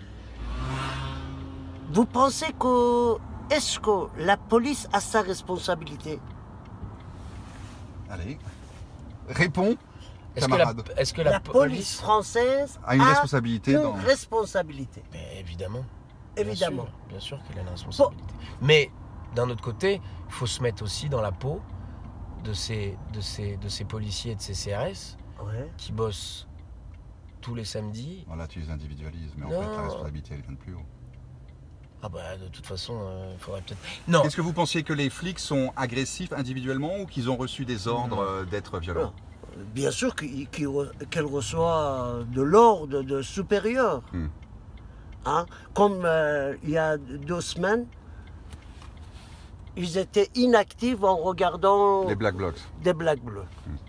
Vous pensez que, est-ce que la police a sa responsabilité? Allez. Réponds, Est-ce que la, camarade. est-ce que la, La police française A une responsabilité une dans... responsabilité. Mais évidemment. Évidemment. Bien sûr, bien sûr qu'elle a une responsabilité. Mais d'un autre côté, il faut se mettre aussi dans la peau de ces, de ces, de ces policiers et de ces C R S Ouais. qui bossent tous les samedis. Bon, là, tu les individualises, mais en Non. fait, la responsabilité, elle vient de plus haut. Ah bah de toute façon, il faudrait peut-être... Non, Est-ce que vous pensiez que les flics sont agressifs individuellement ou qu'ils ont reçu des ordres Non. euh, d'être violents? Non. Bien sûr qu'il- qu'il re- qu'elle reçoit de l'ordre de supérieur. Hmm. Hein? Comme euh, il y a deux semaines, ils étaient inactifs en regardant Les Black Blocs. des Black Bleus.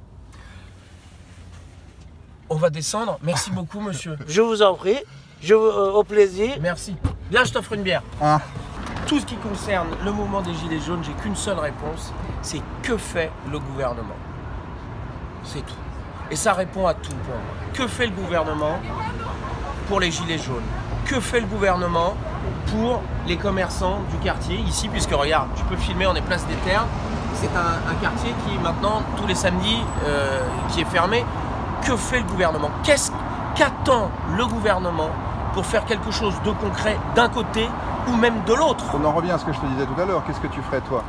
on va descendre. Merci beaucoup, monsieur. Je vous en prie, je, vous- euh, au plaisir. Merci. Viens, je t'offre une bière. Ah, Tout ce qui concerne le mouvement des Gilets jaunes, j'ai qu'une seule réponse, c'est que fait le gouvernement? C'est tout. Et ça répond à tout pour moi. Que fait le gouvernement pour les Gilets jaunes? Que fait le gouvernement pour les commerçants du quartier ici, puisque regarde, tu peux filmer, on est place des Terres. C'est un, un quartier qui maintenant, tous les samedis, euh, qui est fermé. Que fait le gouvernement? Qu'est-ce qu'attend le gouvernement pour faire quelque chose de concret d'un côté ou même de l'autre? On en revient à ce que je te disais tout à l'heure. Qu'est-ce que tu ferais toi?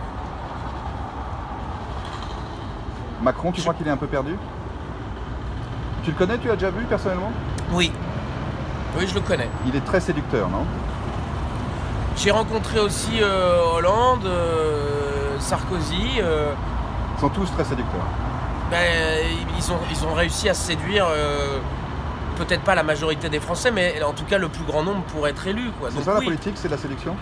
Macron, tu je... crois qu'il est un peu perdu? Tu le connais? Tu l'as déjà vu personnellement? Oui. Oui, je le connais. Il est très séducteur, non? J'ai rencontré aussi euh, Hollande, euh, Sarkozy. Euh... Ils sont tous très séducteurs. Ben, ils, ont, ils ont réussi à séduire euh, peut-être pas la majorité des Français, mais en tout cas le plus grand nombre pour être élu. C'est ça oui. La politique, c'est de la séduction?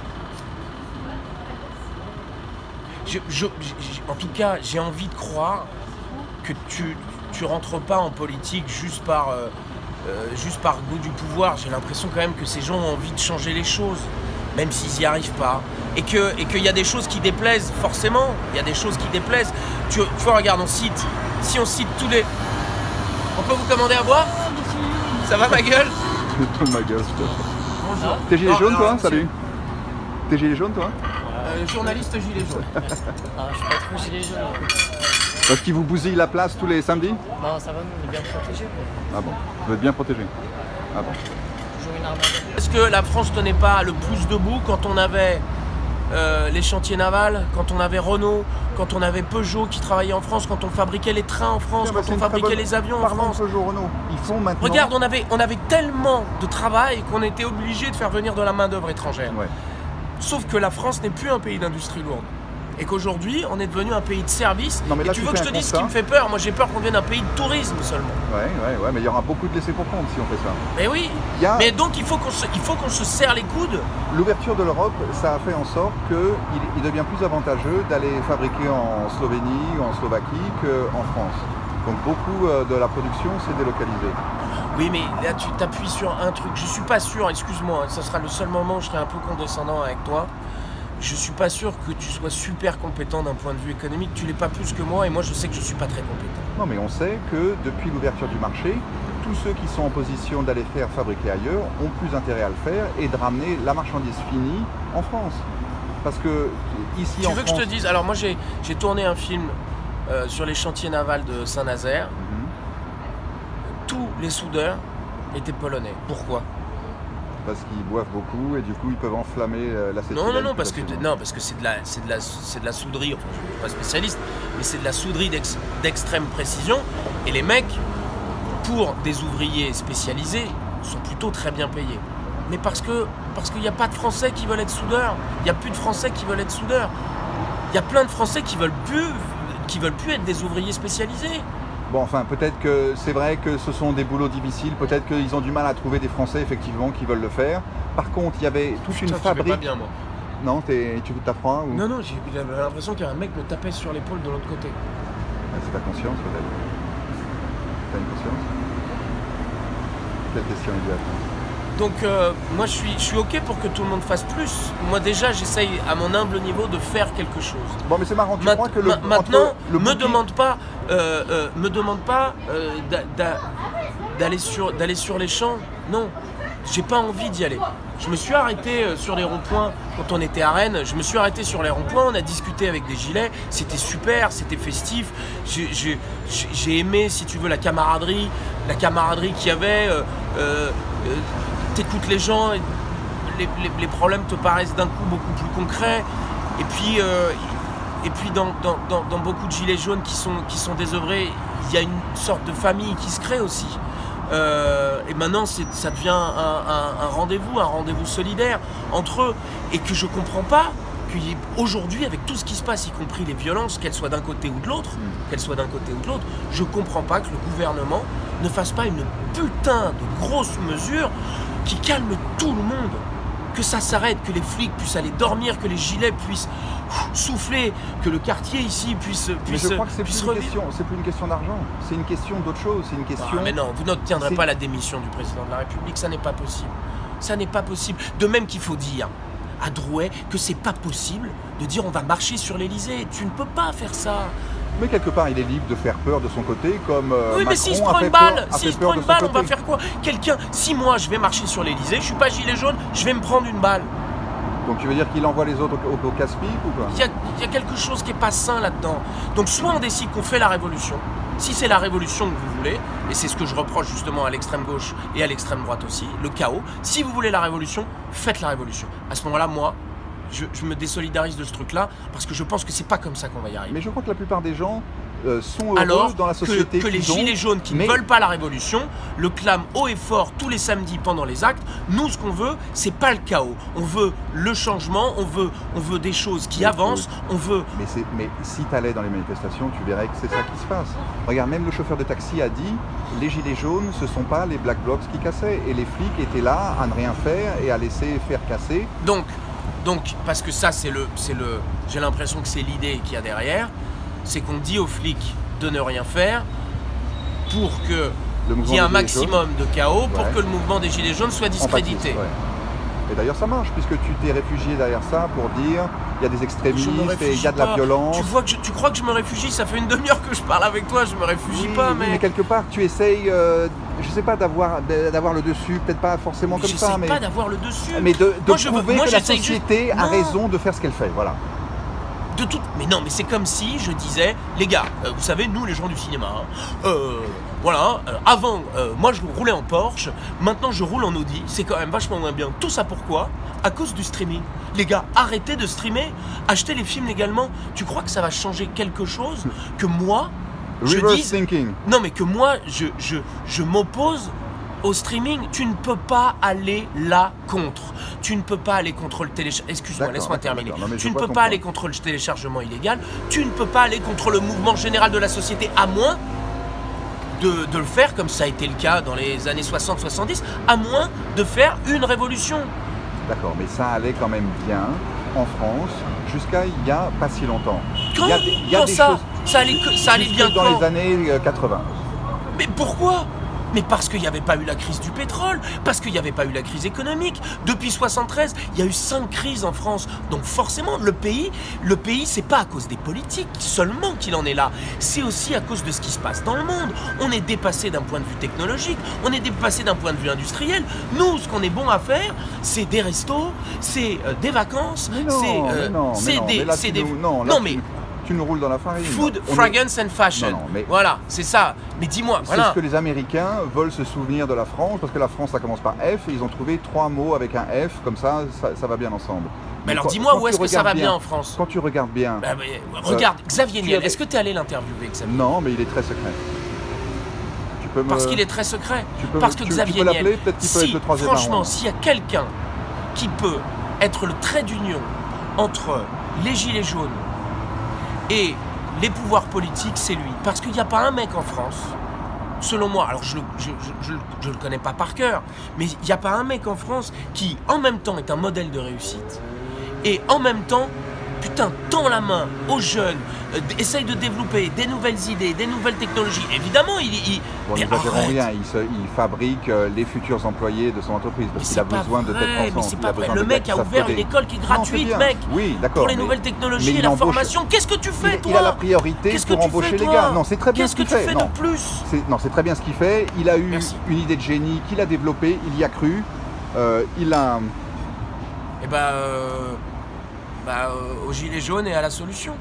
je, je, je, En tout cas, j'ai envie de croire que tu, tu rentres pas en politique juste par, euh, euh, juste par goût du pouvoir. J'ai l'impression quand même que ces gens ont envie de changer les choses, même s'ils n'y arrivent pas. Et qu'il et qu'il y a des choses qui déplaisent, forcément. Il y a des choses qui déplaisent. Tu, tu vois, regarde, on cite, si on cite tous les... On peut vous commander à boire? Ça va ma gueule? Ma gueule, putain. Bonjour. T'es gilet jaune, toi? Salut. T'es gilet jaune, toi? euh, Journaliste gilet jaune. Ah, je suis pas trop gilet jaune. Parce qu'ils vous bousillent la place tous les samedis? Non, ça va, nous, on est bien protégés. Ah bon? Vous êtes bien protégés? Ah bon? Toujours une arme à... Est-ce que la France tenait pas le plus debout quand on avait euh, les chantiers navals, quand on avait Renault, quand on avait Peugeot qui travaillait en France, quand on fabriquait les trains en France, Tiens, quand bah, on fabriquait bonne... les avions Parlons en France? de Peugeot, Renault. Ils font maintenant... Regarde, on avait, on avait tellement de travail qu'on était obligé de faire venir de la main d'œuvre étrangère. Ouais. Sauf que la France n'est plus un pays d'industrie lourde. Et qu'aujourd'hui, on est devenu un pays de service. Non, mais là, et tu, tu veux que je te dise ce qui me fait peur? Moi, j'ai peur qu'on devienne un pays de tourisme seulement. Ouais, ouais, ouais, mais il y aura beaucoup de laissés pour compte si on fait ça. Mais oui. A... Mais donc, il faut qu'on se, il faut qu'on se serre les coudes. L'ouverture de l'Europe, ça a fait en sorte qu'il il devient plus avantageux d'aller fabriquer en Slovénie, en Slovaquie qu'en France. Donc beaucoup de la production s'est délocalisée. Oui, mais là, tu t'appuies sur un truc. Je suis pas sûr, excuse-moi, ça sera le seul moment où je serai un peu condescendant avec toi. Je suis pas sûr que tu sois super compétent d'un point de vue économique. Tu l'es pas plus que moi et moi, je sais que je suis pas très compétent. Non, mais on sait que depuis l'ouverture du marché, tous ceux qui sont en position d'aller faire fabriquer ailleurs ont plus intérêt à le faire et de ramener la marchandise finie en France. Parce que ici tu en veux France... que je te dise? Alors moi, j'ai j'ai tourné un film euh, sur les chantiers navals de Saint-Nazaire. Mm-hmm. Tous les soudeurs étaient polonais. Pourquoi? Parce qu'ils boivent beaucoup et du coup ils peuvent enflammer l'acétylène. Non, non, non, parce que non, parce que c'est de la, c'est de la, c'est de la souderie. Enfin, je ne suis pas spécialiste, mais c'est de la souderie d'ex, d'extrême précision. Et les mecs, pour des ouvriers spécialisés, sont plutôt très bien payés. Mais parce que parce qu'il n'y a pas de Français qui veulent être soudeurs. Il n'y a plus de Français qui veulent être soudeurs. Il y a plein de Français qui veulent plus, qui veulent plus être des ouvriers spécialisés. Bon, enfin, peut-être que c'est vrai que ce sont des boulots difficiles, peut-être qu'ils ont du mal à trouver des Français, effectivement, qui veulent le faire. Par contre, il y avait toute Putain, une fabrique... Tu vas pas bien, moi. Non, es... tu t'as froid ou... Non, non, j'ai l'impression qu'il y a un mec me tapait sur l'épaule de l'autre côté. Ah, c'est ta conscience, peut-être. T'as une conscience? Quelle question idiote. Donc, euh, moi, je suis, je suis OK pour que tout le monde fasse plus. Moi, déjà, j'essaye, à mon humble niveau, de faire quelque chose. Bon, mais c'est marrant, tu Ma crois que le... Maintenant, le me, demande pas, euh, euh, me demande pas euh, d'aller sur, d'aller sur les champs. Non, j'ai pas envie d'y aller. Je me suis arrêté sur les ronds-points quand on était à Rennes. Je me suis arrêté sur les ronds-points, on a discuté avec des gilets. C'était super, c'était festif. J'ai aimé, si tu veux, la camaraderie. La camaraderie qu'il y avait. Euh, euh, T'écoutes les gens, les, les, les problèmes te paraissent d'un coup beaucoup plus concrets. Et puis, euh, et puis dans, dans, dans, dans beaucoup de gilets jaunes qui sont, qui sont désœuvrés, il y a une sorte de famille qui se crée aussi. Euh, et maintenant, ça devient un, un, un rendez-vous, un rendez-vous solidaire entre eux. Et que je comprends pas qu'aujourd'hui, avec tout ce qui se passe, y compris les violences, qu'elles soient d'un côté ou de l'autre, qu'elles soient d'un côté ou de l'autre, je comprends pas que le gouvernement ne fasse pas une putain de grosse mesure qui calme tout le monde. Que ça s'arrête, que les flics puissent aller dormir, que les gilets puissent souffler, que le quartier ici puisse puisse Mais je crois que c'est plus, revivre. C'est plus une question d'argent, c'est une question d'autre chose, c'est une question... Ah, mais non, vous n'obtiendrez pas la démission du président de la République, ça n'est pas possible. Ça n'est pas possible. De même qu'il faut dire à Drouet que c'est pas possible de dire on va marcher sur l'Elysée. Tu ne peux pas faire ça. Mais quelque part, il est libre de faire peur de son côté, comme euh, oui, mais Macron s'il se a prend fait une peur- balle, a s'il fait se peur prend de une son balle, on va côté. faire quoi? Quelqu'un, si moi je vais marcher sur l'Elysée, je suis pas gilet jaune, je vais me prendre une balle. Donc tu veux dire qu'il envoie les autres au, au, au casse-pipe ou quoi? Il y, a, il y a quelque chose qui n'est pas sain là-dedans. Donc soit on décide qu'on fait la révolution, si c'est la révolution que vous voulez, et c'est ce que je reproche justement à l'extrême gauche et à l'extrême droite aussi, le chaos, si vous voulez la révolution, faites la révolution. À ce moment-là, moi, je, je me désolidarise de ce truc-là, parce que je pense que c'est pas comme ça qu'on va y arriver. Mais je crois que la plupart des gens euh, sont heureux Alors dans la société que, que les qu'ils ont, gilets jaunes qui mais- ne veulent pas la révolution le clament haut et fort tous les samedis pendant les actes. Nous, ce qu'on veut, c'est pas le chaos. On veut le changement, on veut, on veut des choses qui Mais avancent, écoute, on veut... Mais, c'est- mais si tu allais dans les manifestations, tu verrais que c'est ça qui se passe. Regarde, même le chauffeur de taxi a dit les gilets jaunes, ce ne sont pas les black blocs qui cassaient. Et les flics étaient là à ne rien faire et à laisser faire casser. Donc, donc, parce que ça, c'est le, c'est le, j'ai l'impression que c'est l'idée qu'il y a derrière, c'est qu'on dit aux flics de ne rien faire pour que Le il y ait un mouvement des Gilets maximum de chaos, pour Ouais. que le mouvement des Gilets jaunes soit jaunes discrédité. en pâtissent, ouais. Et d'ailleurs, ça marche, puisque tu t'es réfugié derrière ça pour dire il y a des extrémistes Je me et il y a de la réfugie pas. violence. Tu, vois que je- tu crois que je me réfugie? Ça fait une demi-heure que je parle avec toi, je me réfugie Oui, pas, oui, mais... mais quelque part, tu essayes, euh, je sais pas, d'avoir d'avoir le dessus, peut-être pas forcément comme J'essaie ça, mais, pas d'avoir le dessus. mais de, de Moi, je veux- prouver moi, que la j'essaye juste- société a Non. raison de faire ce qu'elle fait. Voilà. De tout... Mais non, mais c'est comme si je disais, les gars, euh, vous savez, nous les gens du cinéma, hein, euh, voilà, euh, avant, euh, moi je roulais en Porsche, maintenant je roule en Audi, c'est quand même vachement moins bien. Tout ça pourquoi? À cause du streaming. Les gars, arrêtez de streamer, achetez les films légalement. Tu crois que ça va changer quelque chose que moi, je Reverse dise... thinking. Non, mais que moi, je, je, je m'oppose au streaming. Tu ne peux pas aller là contre. Tu ne peux pas aller contre le téléchargement. Excuse-moi, D'accord, laisse-moi d'accord, terminer. d'accord. Non, mais je Tu ne vois peux ton pas point. aller contre le téléchargement illégal. Tu ne peux pas aller contre le mouvement général de la société, à moins de, de le faire comme ça a été le cas dans les années soixante soixante-dix, à moins de faire une révolution. D'accord, mais ça allait quand même bien en France jusqu'à il y a pas si longtemps. Quand, il y a des, il y a quand des ça, choses ça allait, que- ça allait jusque bien dans quand les années euh, quatre-vingts. Mais pourquoi? Mais parce qu'il n'y avait pas eu la crise du pétrole, parce qu'il n'y avait pas eu la crise économique. Depuis soixante-treize, il y a eu cinq crises en France. Donc forcément, le pays, le pays, c'est pas à cause des politiques seulement qu'il en est là. C'est aussi à cause de ce qui se passe dans le monde. On est dépassé d'un point de vue technologique, on est dépassé d'un point de vue industriel. Nous, ce qu'on est bon à faire, c'est des restos, c'est euh, des vacances, Mais non, c'est mais euh, non, mais c'est non, des, mais là, c'est tu des. nous- non, là, non tu- mais Tu nous roules dans la farine. food, On est- fragrance and fashion. Non, non, mais- Voilà, c'est ça. Mais dis-moi, C'est voilà. ce que les Américains veulent se souvenir de la France, parce que la France, ça commence par F, et ils ont trouvé trois mots avec un F, comme ça, ça, ça va bien ensemble. Mais alors quand- dis-moi quand où tu est-ce que ça regardes va bien en France? Quand tu regardes bien... Bah, mais, regarde, Xavier tu Niel, avais- est-ce que tu es allé l'interviewer, Xavier? Non, mais il est très secret. Tu peux me... Parce qu'il est très secret. tu peux- Parce que tu- tu Xavier peux l'appeler, Niel, peut-être qu'il peut si, être le troisième franchement, marron. s'il y a quelqu'un qui peut être le trait d'union entre les Gilets jaunes et les pouvoirs politiques, c'est lui. Parce qu'il n'y a pas un mec en France, selon moi, alors je ne je, je, je- je le connais pas par cœur, mais il n'y a pas un mec en France qui, en même temps, est un modèle de réussite et en même temps, putain, tend la main aux jeunes, euh, essaye de développer des nouvelles idées, des nouvelles technologies. Évidemment, il... il Bon, mais n'exagérons arrête. rien, il, se- il fabrique euh, les futurs employés de son entreprise, Mais parce qu'il c'est a pas besoin de vrai, tête mais pensante. c'est il pas a vrai. besoin Le de mec gars qui a savent ouvert coder. une école qui est Non, c'est gratuite, bien. mec. Oui, d'accord. Pour les mais- nouvelles mais technologies et il la embauche- formation. Qu'est-ce que tu fais, il, toi? il a la priorité Qu'est-ce que pour tu embaucher fais, les toi gars. Non, c'est très bien Qu'est-ce ce que qu'il tu fait. fais non. de plus? C'est- Non, c'est très bien ce qu'il fait. Il a eu Merci. une idée de génie qu'il a développée, il y a cru. Euh, il a... Eh ben, euh, bah, euh, aux gilets jaunes et à la solution.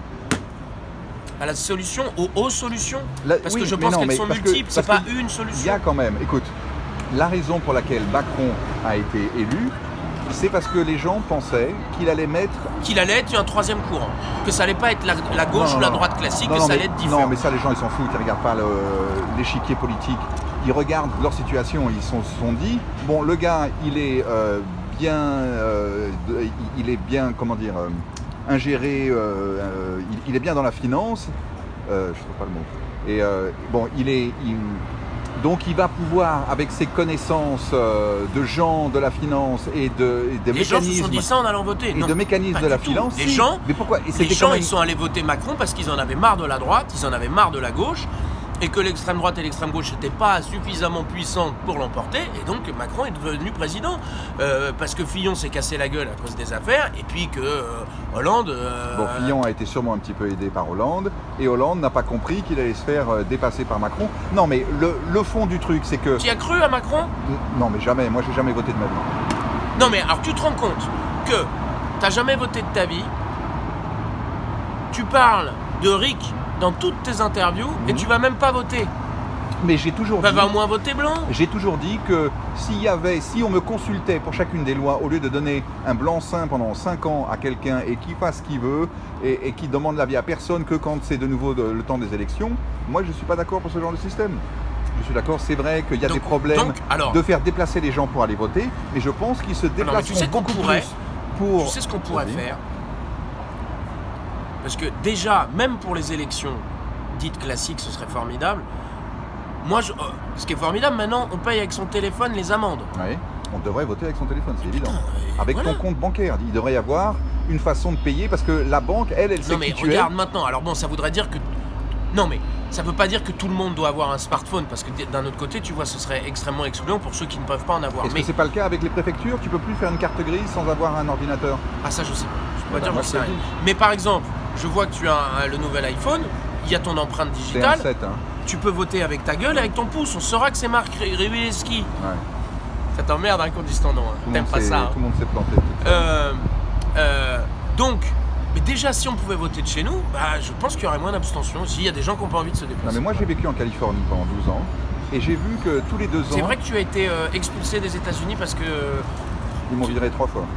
À la solution, aux, aux solutions. La- Parce oui, que je mais pense non, qu'elles mais sont parce que- multiples, c'est parce pas que une Il y solution. a quand même... Écoute, la raison pour laquelle Macron a été élu, c'est parce que les gens pensaient qu'il allait mettre... Qu'il allait être un troisième courant. Que ça allait pas être la, la gauche Non, ou la non, droite classique, non, que non, ça mais- allait être différent. Non, mais ça, les gens, ils s'en foutent. Ils regardent pas le- l'échiquier politique. Ils regardent leur situation. Ils se sont, se sont dit, bon, le gars, il est euh, bien... euh, de- il est bien, comment dire, euh, ingéré. euh, euh, il, il est bien dans la finance. Euh, je trouve pas le mot. Et euh, bon, il est... il- donc il va pouvoir, avec ses connaissances euh, de gens de la finance et de et des Les gens se sont mécanismes, dit ça en allant voter. et Non, de mécanismes pas de la du tout. finance, Les si. gens, Mais pourquoi? Et les c'était gens quand même- ils sont allés voter Macron parce qu'ils en avaient marre de la droite, ils en avaient marre de la gauche. et que l'extrême droite et l'extrême gauche n'étaient pas suffisamment puissantes pour l'emporter, et donc Macron est devenu président. Euh, parce que Fillon s'est cassé la gueule à cause des affaires, et puis que euh, Hollande... Euh, bon, Fillon a été sûrement un petit peu aidé par Hollande, et Hollande n'a pas compris qu'il allait se faire euh, dépasser par Macron. Non, mais le, le fond du truc, c'est que... Tu y as cru à Macron? Non, mais jamais, moi j'ai jamais voté de ma vie. Non, mais alors tu te rends compte que tu n'as jamais voté de ta vie, tu parles de Rick dans toutes tes interviews, mmh. et tu vas même pas voter. Mais j'ai toujours bah, dit... va au moins voter blanc. J'ai toujours dit que s'il y avait, si on me consultait pour chacune des lois, au lieu de donner un blanc-seing pendant cinq ans à quelqu'un et qui fasse ce qu'il veut, et, et qui demande l'avis à personne que quand c'est de nouveau de, le temps des élections, moi je ne suis pas d'accord pour ce genre de système. Je suis d'accord, c'est vrai qu'il y a donc, des problèmes donc, alors, de faire déplacer les gens pour aller voter, mais je pense qu'ils se déplacent tu sais beaucoup pourrait, plus pour... Tu sais ce qu'on pourrait oui. faire? Parce que déjà, même pour les élections dites classiques, ce serait formidable. Moi, je, ce qui est formidable, maintenant, on paye avec son téléphone les amendes. Oui, on devrait voter avec son téléphone, c'est évident. Putain, avec voilà. ton compte bancaire, il devrait y avoir une façon de payer, parce que la banque, elle, elle sait non, mais qui tu es. regarde maintenant, alors bon, ça voudrait dire que... Non, mais ça ne veut pas dire que tout le monde doit avoir un smartphone, parce que d'un autre côté, tu vois, ce serait extrêmement excluant pour ceux qui ne peuvent pas en avoir. Est-ce mais... que c'est pas le cas avec les préfectures? Tu peux plus faire une carte grise sans avoir un ordinateur? Ah ça, je sais pas. Je peux pas bah, dire, j'en sais rien. Mais par exemple, je vois que tu as un, le nouvel iPhone, il y a ton empreinte digitale. C'est un sept, hein. Tu peux voter avec ta gueule et avec ton pouce. On saura que c'est Marc Rivileski. Ouais. Ça t'emmerde hein, qu'on dise ton nom. Hein. T'aimes pas ça. Hein. Tout le monde s'est planté. Euh, euh, donc, mais déjà, si on pouvait voter de chez nous, bah, je pense qu'il y aurait moins d'abstention. S'il y a des gens qui n'ont pas envie de se déplacer. Non, mais moi, j'ai vécu en Californie pendant douze ans. Et j'ai vu que tous les deux ans... C'est vrai que tu as été euh, expulsé des États-Unis parce que... Ils m'ont viré trois fois.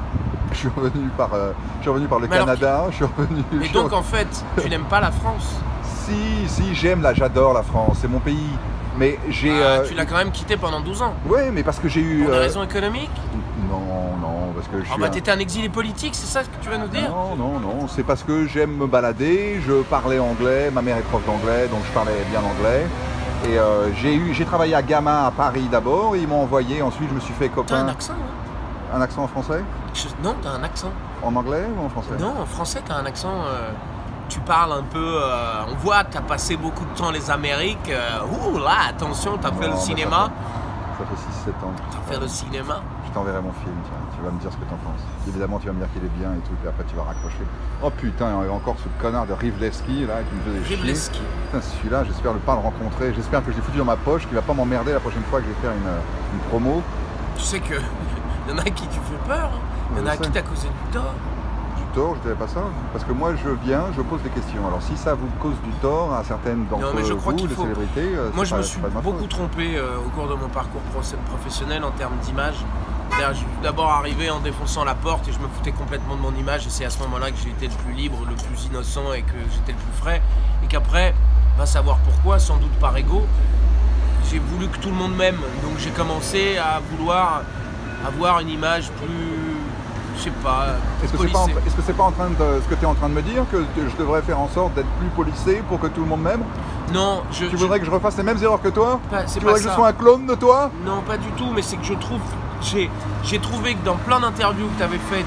Je suis revenu par, euh, je suis revenu par le mais Canada. Alors, je suis revenu... Mais je donc, revenu... en fait, tu n'aimes pas la France? Si, si, j'aime, là, j'adore la France, c'est mon pays. Mais j'ai... Ah, euh... tu l'as quand même quitté pendant douze ans. Oui, mais parce que j'ai eu... Pour des euh... raisons économiques? Non, non, parce que je suis... Ah bah un... t'étais un exilé politique, c'est ça que tu vas nous dire? Non, non, non, c'est parce que j'aime me balader, je parlais anglais, ma mère est prof d'anglais, donc je parlais bien anglais. Et euh, j'ai eu, j'ai travaillé à Gamma à Paris d'abord, ils m'ont envoyé, ensuite je me suis fait copain... T'as un accent, hein? Un accent en français? je... Non, t'as un accent. En anglais ou en français? Non, en français, t'as un accent... Euh... Tu parles un peu, euh, on voit que tu as passé beaucoup de temps les Amériques. Euh, ouh là, attention, tu as fait le cinéma. Ça fait six sept ans. Tu as fait le cinéma. Je t'enverrai mon film, tiens. Tu vas me dire ce que tu en penses. Évidemment, tu vas me dire qu'il est bien et tout, et après tu vas raccrocher. Oh putain, il y a encore ce connard de Rivileski là qui me faisait chier. Rivileski. Putain, celui-là, j'espère ne pas le rencontrer. J'espère que je l'ai foutu dans ma poche, qu'il va pas m'emmerder la prochaine fois que je vais faire une, une promo. Tu sais que il y en a qui tu fais peur. Il y en a qui t'a causé du tort. Tort, je dirais pas ça, parce que moi je viens, je pose des questions. Alors si ça vous cause du tort à certaines d'entre vous, les faut... célébrités, moi je pas, me suis beaucoup trompé euh, au cours de mon parcours professionnel en termes d'image. Je suis d'abord arrivé en défonçant la porte et je me foutais complètement de mon image, et c'est à ce moment-là que j'ai été le plus libre, le plus innocent et que j'étais le plus frais, et qu'après, va savoir pourquoi, sans doute par ego, j'ai voulu que tout le monde m'aime, donc j'ai commencé à vouloir avoir une image plus... Je sais pas. Est-ce que c'est pas, en, est-ce que c'est pas en train de ce que tu es en train de me dire, que je devrais faire en sorte d'être plus policé pour que tout le monde m'aime? Non, je. Tu voudrais je... que je refasse les mêmes erreurs que toi? Pas, Tu voudrais pas que ça. je sois un clone de toi? Non, pas du tout, mais c'est que je trouve. J'ai, j'ai trouvé que dans plein d'interviews que tu avais faites,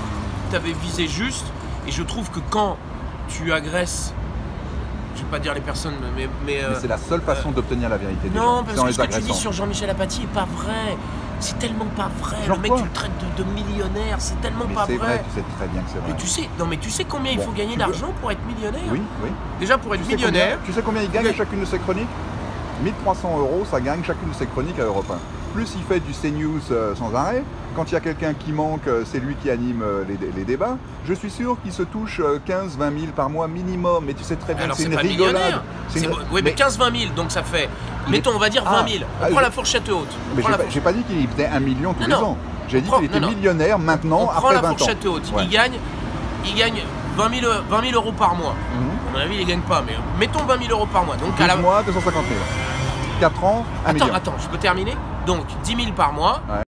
tu avais visé juste, et je trouve que quand tu agresses, je vais pas dire les personnes, mais. Mais, mais c'est la seule façon euh... d'obtenir la vérité. Des non, gens, parce que ce que tu dis sur Jean-Michel Apathy est pas vrai. C'est tellement pas vrai. Genre le mec, quoi? tu le traites de, de millionnaire, c'est tellement mais pas vrai. vrai. Tu sais très bien que c'est vrai. Mais tu sais, non mais tu sais combien bon, il faut gagner d'argent veux... pour être millionnaire? Oui, oui. Déjà pour être tu millionnaire. Sais combien, tu sais combien il gagne à chacune de ses chroniques? mille trois cents euros, ça gagne chacune de ses chroniques à Europe un. Plus il fait du CNews euh, sans arrêt. Quand il y a quelqu'un qui manque, euh, c'est lui qui anime euh, les, les débats. Je suis sûr qu'il se touche euh, quinze vingt mille par mois minimum. Mais tu sais très bien que c'est une rigolade. Une... Une... Oui, mais, mais quinze vingt mille, donc ça fait. Mettons, on va dire vingt mille. On ah, prend je... la fourchette haute. Mais j'ai pas, fourchette... pas dit qu'il faisait un million tous non, les non. ans. J'ai dit qu'il était non, millionnaire maintenant, on après vingt ans. On prend la fourchette haute. Ouais. Il gagne, il gagne vingt mille euros par mois. Mm-hmm. À mon avis, il ne gagne pas, mais mettons vingt mille euros par mois. Donc à la... mois, deux cent cinquante mille. quatre ans, un attends, million. Attends, je peux terminer? Donc dix mille par mois. Ouais.